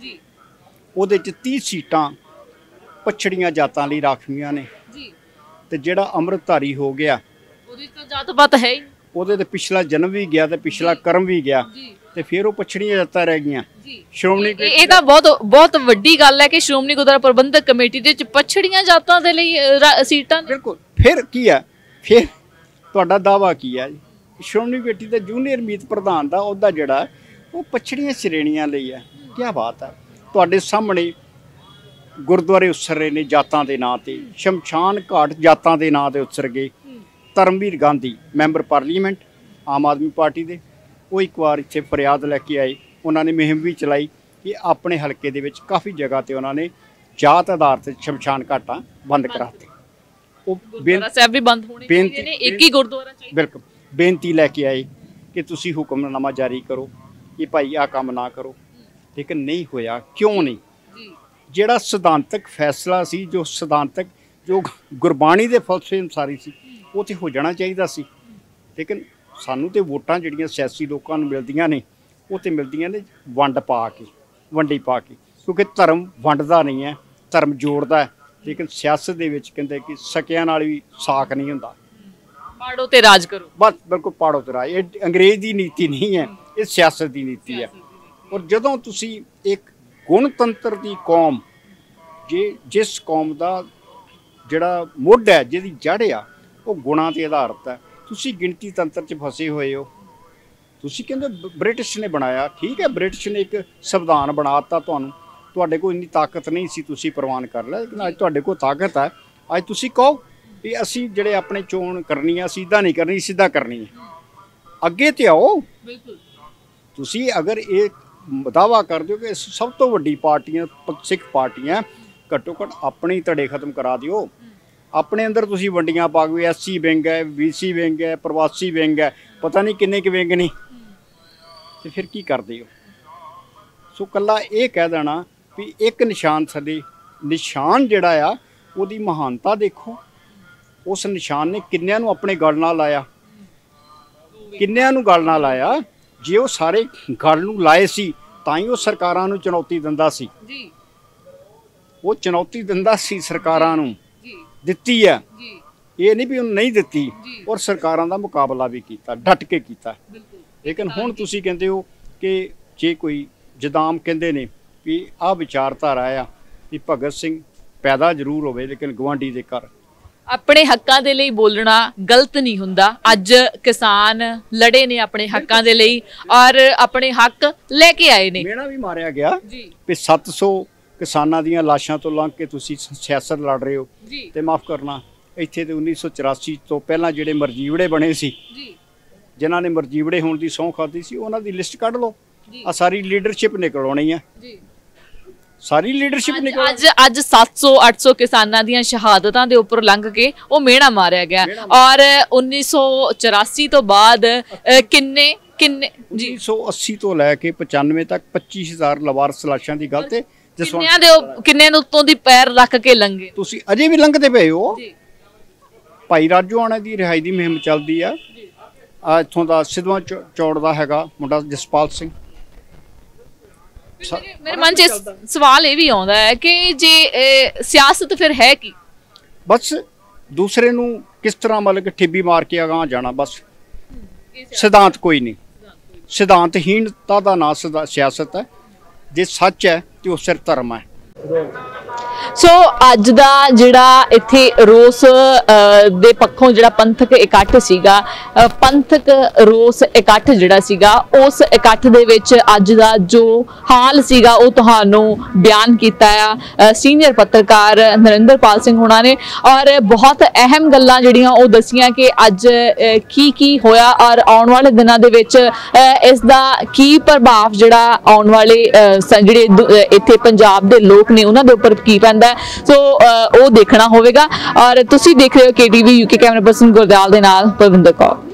ਉਹਦੇ 'ਚ ਤੀਹ ਸੀਟਾਂ ਪਛੜੀਆਂ ਜਾਤਾਂ ਲਈ ਰਾਖਵੀਆਂ ਨੇ, ਤੇ ਜਿਹੜਾ ਅੰਮ੍ਰਿਤਧਾਰੀ ਹੋ ਗਿਆ ਉਹਦੀ ਤਾਂ ਜਾਤ ਪਾਤ ਹੈ ਹੀ, ਉਹਦੇ ਤੇ ਪਿਛਲਾ ਜਨਮ ਵੀ ਗਿਆ ਤੇ ਪਿਛਲਾ ਕਰਮ ਵੀ ਗਿਆ, ਤੇ ਫਿਰ ਉਹ ਪਛੜੀਆਂ ਜਾਤਾਂ ਰਹਿ ਗਈਆਂ। ਸ਼੍ਰੋਮਣੀ ਇਹ ਤਾਂ ਬਹੁਤ ਬਹੁਤ ਵੱਡੀ ਗੱਲ ਹੈ ਕਿ ਸ਼੍ਰੋਮਣੀ ਗੁਰਦੁਆਰਾ ਪ੍ਰਬੰਧਕ ਕਮੇਟੀ ਦੇ ਵਿੱਚ ਪਛੜੀਆਂ ਜਾਤਾਂ ਦੇ ਲਈ ਸੀਟਾਂ। ਬਿਲਕੁਲ। ਫਿਰ ਕੀ ਹੈ, ਫਿਰ ਤੁਹਾਡਾ ਦਾਵਾ ਕੀ ਹੈ? ਸ਼੍ਰੋਮਣੀ ਕਮੇਟੀ ਦੇ ਜੂਨੀਅਰ ਮੀਤ ਪ੍ਰਧਾਨ ਦਾ ਅਹੁਦਾ ਜਿਹੜਾ ਉਹ ਪਛੜੀਆਂ ਸ਼੍ਰੇਣੀਆਂ ਲਈ ਹੈ। ਕੀ ਬਾਤ ਹੈ! ਤੁਹਾਡੇ ਸਾਹਮਣੇ ਗੁਰਦੁਆਰੇ ਉਸਰ ਰਹੇ ਨੇ ਜਾਤਾਂ ਦੇ ਨਾਂ ਤੇ, ਸ਼ਮਸ਼ਾਨ ਘਾਟ ਜਾਤਾਂ ਦੇ ਨਾਂ ਤੇ ਉਸਰ ਗਏ। Dharamvir Gandhi member parliament Aam Aadmi party ਦੇ, ਉਹ ਇੱਕ ਵਾਰ ਇੱਥੇ ਫਰਿਆਦ ਲੈ ਕੇ ਆਏ, ਉਹਨਾਂ ਨੇ ਮੁਹਿੰਮ ਵੀ ਚਲਾਈ ਕਿ ਆਪਣੇ ਹਲਕੇ ਦੇ ਵਿੱਚ ਕਾਫੀ ਜਗ੍ਹਾ ਤੇ ਉਹਨਾਂ ਨੇ ਜਾਤ ਆਧਾਰ ਤੇ ਸ਼ਮਸ਼ਾਨ ਘਾਟਾਂ ਬੰਦ ਕਰਾਤੇ। ਉਹ ਸਾਹਿਬ ਵੀ ਬੰਦ ਹੋਣੇ ਚਾਹੀਦੇ ਨੇ, ਇੱਕ ਹੀ ਗੁਰਦੁਆਰਾ ਚਾਹੀਦਾ। ਬਿਲਕੁਲ ਬੇਨਤੀ ਲੈ ਕੇ ਆਏ ਕਿ ਤੁਸੀਂ ਹੁਕਮਨਾਮਾ ਜਾਰੀ ਕਰੋ ਕਿ ਭਾਈ ਆਹ ਕੰਮ ਨਾ ਕਰੋ, ਲੇਕਿਨ ਨਹੀਂ ਹੋਇਆ। ਕਿਉਂ ਨਹੀਂ? ਜਿਹੜਾ ਸਿਧਾਂਤਕ ਫੈਸਲਾ ਸੀ, ਜੋ ਸਿਧਾਂਤਕ ਜੋ ਗੁਰਬਾਣੀ ਦੇ ਫਲਸਫੇ ਅਨੁਸਾਰੀ ਸੀ, ਉਹ ਤੇ ਹੋ ਜਾਣਾ ਚਾਹੀਦਾ ਸੀ। ਲੇਕਿਨ ਸਾਨੂੰ ਤੇ ਵੋਟਾਂ ਜਿਹੜੀਆਂ ਸਿਆਸੀ ਲੋਕਾਂ ਨੂੰ ਮਿਲਦੀਆਂ ਨੇ, ਉਹ ਤੇ ਮਿਲਦੀਆਂ ਨੇ ਵੰਡ ਪਾ ਕੇ, ਵੰਡੀ ਪਾ ਕੇ, ਕਿਉਂਕਿ ਧਰਮ ਵੰਡਦਾ ਨਹੀਂ ਹੈ, ਧਰਮ ਜੋੜਦਾ ਹੈ। ਲੇਕਿਨ ਸਿਆਸਤ ਦੇ ਵਿੱਚ ਕਹਿੰਦੇ ਕਿ ਸਕਿਆਂ ਨਾਲ ਵੀ ਸਾਕ ਨਹੀਂ ਹੁੰਦਾ, ਪਾੜੋ ਤੇ ਰਾਜ ਕਰੋ। ਬਸ ਬਿਲਕੁਲ ਪਾੜੋ ਤੇ ਰਾਜ। ਇਹ ਅੰਗਰੇਜ਼ ਦੀ ਨੀਤੀ ਨਹੀਂ ਹੈ, ਇਹ ਸਿਆਸਤ ਦੀ ਨੀਤੀ ਹੈ। ਔਰ ਜਦੋਂ ਤੁਸੀਂ ਇੱਕ ਗੁਣਤੰਤਰ ਦੀ ਕੌਮ, ਜੇ ਜਿਸ ਕੌਮ ਦਾ ਜਿਹੜਾ ਮੁੱਢ ਹੈ, ਜਿਹਦੀ ਜੜ੍ਹ ਆ ਉਹ ਗੁਣਾਂ 'ਤੇ ਆਧਾਰਿਤ ਹੈ, ਤੁਸੀਂ ਗਿਣਤੀ ਤੰਤਰ 'ਚ ਫਸੇ ਹੋਏ ਹੋ। ਤੁਸੀਂ ਕਹਿੰਦੇ ਬ੍ਰਿਟਿਸ਼ ਨੇ ਬਣਾਇਆ, ਠੀਕ ਹੈ, ਬ੍ਰਿਟਿਸ਼ ਨੇ ਇੱਕ ਸੰਵਿਧਾਨ ਬਣਾ ਦਿੱਤਾ ਤੁਹਾਨੂੰ, ਤੁਹਾਡੇ ਕੋਲ ਇੰਨੀ ਤਾਕਤ ਨਹੀਂ ਸੀ, ਤੁਸੀਂ ਪ੍ਰਵਾਨ ਕਰ ਲਿਆ। ਲੇਕਿਨ ਅੱਜ ਤੁਹਾਡੇ ਕੋਲ ਤਾਕਤ ਹੈ, ਅੱਜ ਤੁਸੀਂ ਕਹੋ ਵੀ ਅਸੀਂ ਜਿਹੜੇ ਆਪਣੇ ਚੋਣ ਕਰਨੀ ਆ, ਸਿੱਧਾ ਨਹੀਂ ਕਰਨੀ, ਸਿੱਧਾ ਕਰਨੀ ਹੈ, ਅੱਗੇ ਤੇ ਆਓ। ਤੁਸੀਂ ਅਗਰ ਇਹ ਦਾਵਾ ਕਰਦੇ ਹੋ ਕਿ ਸਭ ਤੋਂ ਵੱਡੀ ਪਾਰਟੀਆਂ ਸਿੱਖ ਪਾਰਟੀਆਂ, ਘੱਟੋ ਘੱਟ ਆਪਣੀ ਧੜੇ ਖਤਮ ਕਰਾ ਦਿਓ। ਆਪਣੇ ਅੰਦਰ ਤੁਸੀਂ ਵੰਡੀਆਂ ਪਾ ਗਏ, ਐਸ ਸੀ ਵਿੰਗ ਹੈ, ਬੀ ਸੀ ਵਿੰਗ ਹੈ, ਪ੍ਰਵਾਸੀ ਵਿੰਗ ਹੈ, ਪਤਾ ਨਹੀਂ ਕਿੰਨੇ ਕੁ ਵਿੰਗ ਨਹੀਂ, ਤੇ ਫਿਰ ਕੀ ਕਰਦੇ ਹੋ? ਸੋ ਕੱਲਾ ਇਹ ਕਹਿ ਦੇਣਾ ਵੀ ਇੱਕ ਨਿਸ਼ਾਨ ਸਾਡੇ, ਨਿਸ਼ਾਨ ਜਿਹੜਾ ਆ ਉਹਦੀ ਮਹਾਨਤਾ ਦੇਖੋ। ਉਸ ਨਿਸ਼ਾਨ ਨੇ ਕਿੰਨਿਆਂ ਨੂੰ ਆਪਣੇ ਗਲ ਨਾਲ ਲਾਇਆ, ਕਿੰਨਿਆਂ ਨੂੰ ਗਲ ਨਾਲ ਲਾਇਆ। ਜੇ ਉਹ ਸਾਰੇ ਗਲ ਨੂੰ ਲਾਏ ਸੀ ਤਾਂ ਹੀ ਉਹ ਸਰਕਾਰਾਂ ਨੂੰ ਚੁਣੌਤੀ ਦਿੰਦਾ ਸੀ, ਉਹ ਚੁਣੌਤੀ ਦਿੰਦਾ ਸੀ ਸਰਕਾਰਾਂ ਨੂੰ, ਦਿੱਤੀ ਹੈ, ਇਹ ਨਹੀਂ ਵੀ ਉਹਨੂੰ ਨਹੀਂ ਦਿੱਤੀ। ਔਰ ਸਰਕਾਰਾਂ ਦਾ ਮੁਕਾਬਲਾ ਵੀ ਕੀਤਾ, ਡਟ ਕੇ ਕੀਤਾ। ਲੇਕਿਨ ਹੁਣ ਤੁਸੀਂ ਕਹਿੰਦੇ ਹੋ ਕਿ ਜੇ ਕੋਈ ਜਦਾਮ ਕਹਿੰਦੇ ਨੇ ਵੀ ਆਹ ਵਿਚਾਰਧਾਰਾ ਆ ਵੀ ਭਗਤ ਸਿੰਘ ਪੈਦਾ ਜ਼ਰੂਰ ਹੋਵੇ ਲੇਕਿਨ ਗੁਆਂਢੀ ਦੇ ਘਰ। ਆਪਣੇ ਹੱਕਾਂ ਦੇ ਲਈ ਬੋਲਣਾ ਗਲਤ ਨਹੀਂ ਹੁੰਦਾ। ਅੱਜ ਕਿਸਾਨ ਲੜੇ ਨੇ ਆਪਣੇ ਹੱਕਾਂ ਦੇ ਲਈ ਔਰ ਆਪਣੇ ਹੱਕ ਲੈ ਕੇ ਆਏ ਨੇ। ਮੇਣਾ ਵੀ ਮਾਰਿਆ ਗਿਆ ਵੀ ਸੱਤ ਸੌ ਕਿਸਾਨਾਂ ਦੀਆਂ ਲਾਸ਼ਾਂ ਤੋਂ ਲੰਘ ਕੇ ਤੁਸੀਂ ਸਿਆਸਤ ਲੜ ਰਹੇ ਹੋ, ਤੇ ਮਾਫ ਕਰਨਾ ਇੱਥੇ ਤੇ ਉੱਨੀ ਸੌ ਚੁਰਾਸੀ ਤੋਂ ਪਹਿਲਾਂ ਜਿਹੜੇ ਮਰਜੀਵੜੇ ਬਣੇ ਸੀ, ਜਿਨ੍ਹਾਂ ਨੇ ਮਰਜੀਵੜੇ ਹੋਣ ਦੀ ਸਹੁੰ ਖਾਧੀ ਸੀ, ਉਹਨਾਂ ਦੀ ਲਿਸਟ ਕੱਢ ਲਓ। ਆ ਸਾਰੀ ਲੀਡਰਸ਼ਿਪ ਨਿਕਲ ਆਉਣੀ ਆ, ਸਾਰੀ ਲੀਡਰਸ਼ਿਪ ਨਿਕਲ। ਅੱਜ ਅੱਜ ਸੱਤ ਸੌ ਅੱਠ ਸੌ ਕਿਸਾਨਾਂ ਦੀਆਂ ਸ਼ਹਾਦਤਾਂ ਦੇ ਉੱਪਰ ਲੰਘ ਕੇ ਉਹ ਮਿਹਣਾ ਮਾਰਿਆ ਗਿਆ। ਔਰ ਉੱਨੀ ਸੌ ਚੁਰਾਸੀ ਤੋਂ ਬਾਅਦ ਕਿੰਨੇ ਕਿੰਨੇ ਉੱਨੀ ਸੌ ਅੱਸੀ ਤੋਂ ਲੈ ਕੇ ਪਚਾਨਵੇਂ ਤੱਕ ਪੱਚੀ ਹਜ਼ਾਰ ਲਵਾਰਸ ਲਾਸ਼ਾਂ ਦੀ ਗੱਲ ਤੇ ਕਿੰਨਿਆਂ ਦੇ ਕਿੰਨੇ ਨੂੰ ਉੱਤੋਂ ਦੀ ਪੈਰ ਰੱਖ ਕੇ ਲੰਘੇ। ਤੁਸੀਂ ਅਜੇ ਵੀ ਲੰਘਦੇ ਪਏ ਹੋ। ਭਾਈ ਰਾਜੂ ਆਣਾ ਦੀ ਰਿਹਾਈ ਦੀ ਮੁਹਿੰਮ ਚੱਲਦੀ ਆ। ਆ ਇੱਥੋਂ ਦਾ ਸਿੱਧਵਾਂ ਚੌੜ ਦਾ ਹੈਗਾ ਮੁੰਡਾ ਜਸਪਾਲ ਸਿੰਘ। ਮੇਰੇ ਮਨ 'ਚ ਸਵਾਲ ਇਹ ਵੀ ਆਉਂਦਾ ਹੈ ਕਿ ਜੇ ਸਿਆਸਤ ਫਿਰ ਹੈ ਕੀ? ਬਸ ਦੂਸਰੇ ਨੂੰ ਕਿਸ ਤਰ੍ਹਾਂ ਮਤਲਬ ਕਿ ਠੇਬੀ ਮਾਰ ਕੇ ਅਗਾਂਹ ਜਾਣਾ, ਬਸ ਸਿਧਾਂਤ ਕੋਈ ਨਹੀਂ। ਸਿਧਾਂਤਹੀਣਤਾ ਦਾ ਨਾਂ ਸਿਧਾ- ਸਿਆਸਤ ਹੈ। ਜੇ ਸੱਚ ਹੈ ਤੇ ਉਹ ਸਿਰ ਧਰਮ ਹੈ। ਸੋ ਅੱਜ ਦਾ ਜਿਹੜਾ ਇੱਥੇ ਰੋਸ ਅ, ਦੇ ਪੱਖੋਂ ਜਿਹੜਾ ਪੰਥਕ ਇਕੱਠ ਸੀਗਾ, ਅ, ਪੰਥਕ ਰੋਸ ਇਕੱਠ ਜਿਹੜਾ ਸੀਗਾ, ਉਸ ਇਕੱਠ ਦੇ ਵਿੱਚ ਅੱਜ ਦਾ ਜੋ ਹਾਲ ਸੀਗਾ ਉਹ ਤੁਹਾਨੂੰ ਬਿਆਨ ਕੀਤਾ ਆ ਅ, ਸੀਨੀਅਰ ਪੱਤਰਕਾਰ ਨਰਿੰਦਰਪਾਲ ਸਿੰਘ ਹੋਣਾ ਨੇ। ਔਰ ਬਹੁਤ ਅਹਿਮ ਗੱਲਾਂ ਜਿਹੜੀਆਂ ਉਹ ਦੱਸੀਆਂ ਕਿ ਅੱਜ ਅ, ਕੀ ਕੀ ਹੋਇਆ ਔਰ ਆਉਣ ਵਾਲੇ ਦਿਨਾਂ ਦੇ ਵਿੱਚ ਅ, ਇਸ ਦਾ ਕੀ ਪ੍ਰਭਾਵ ਜਿਹੜਾ ਆਉਣ ਵਾਲੇ ਅ, ਸ- ਜਿਹੜੇ ਦੁ- ਅ, ਇੱਥੇ ਪੰਜਾਬ ਦੇ ਲੋਕ ਨੇ ਉਹਨਾਂ ਦੇ ਉੱਪਰ ਕੀ ਪੈਂਦਾ। ਸੋ ਉਹ ਦੇਖਣਾ ਹੋਵੇਗਾ। ਔਰ ਤੁਸੀਂ ਦੇਖ ਰਹੇ ਹੋ K T V UK. Camera person Gurdial ਦੇ ਨਾਲ ਪਰਵਿੰਦਰ ਕੌਰ।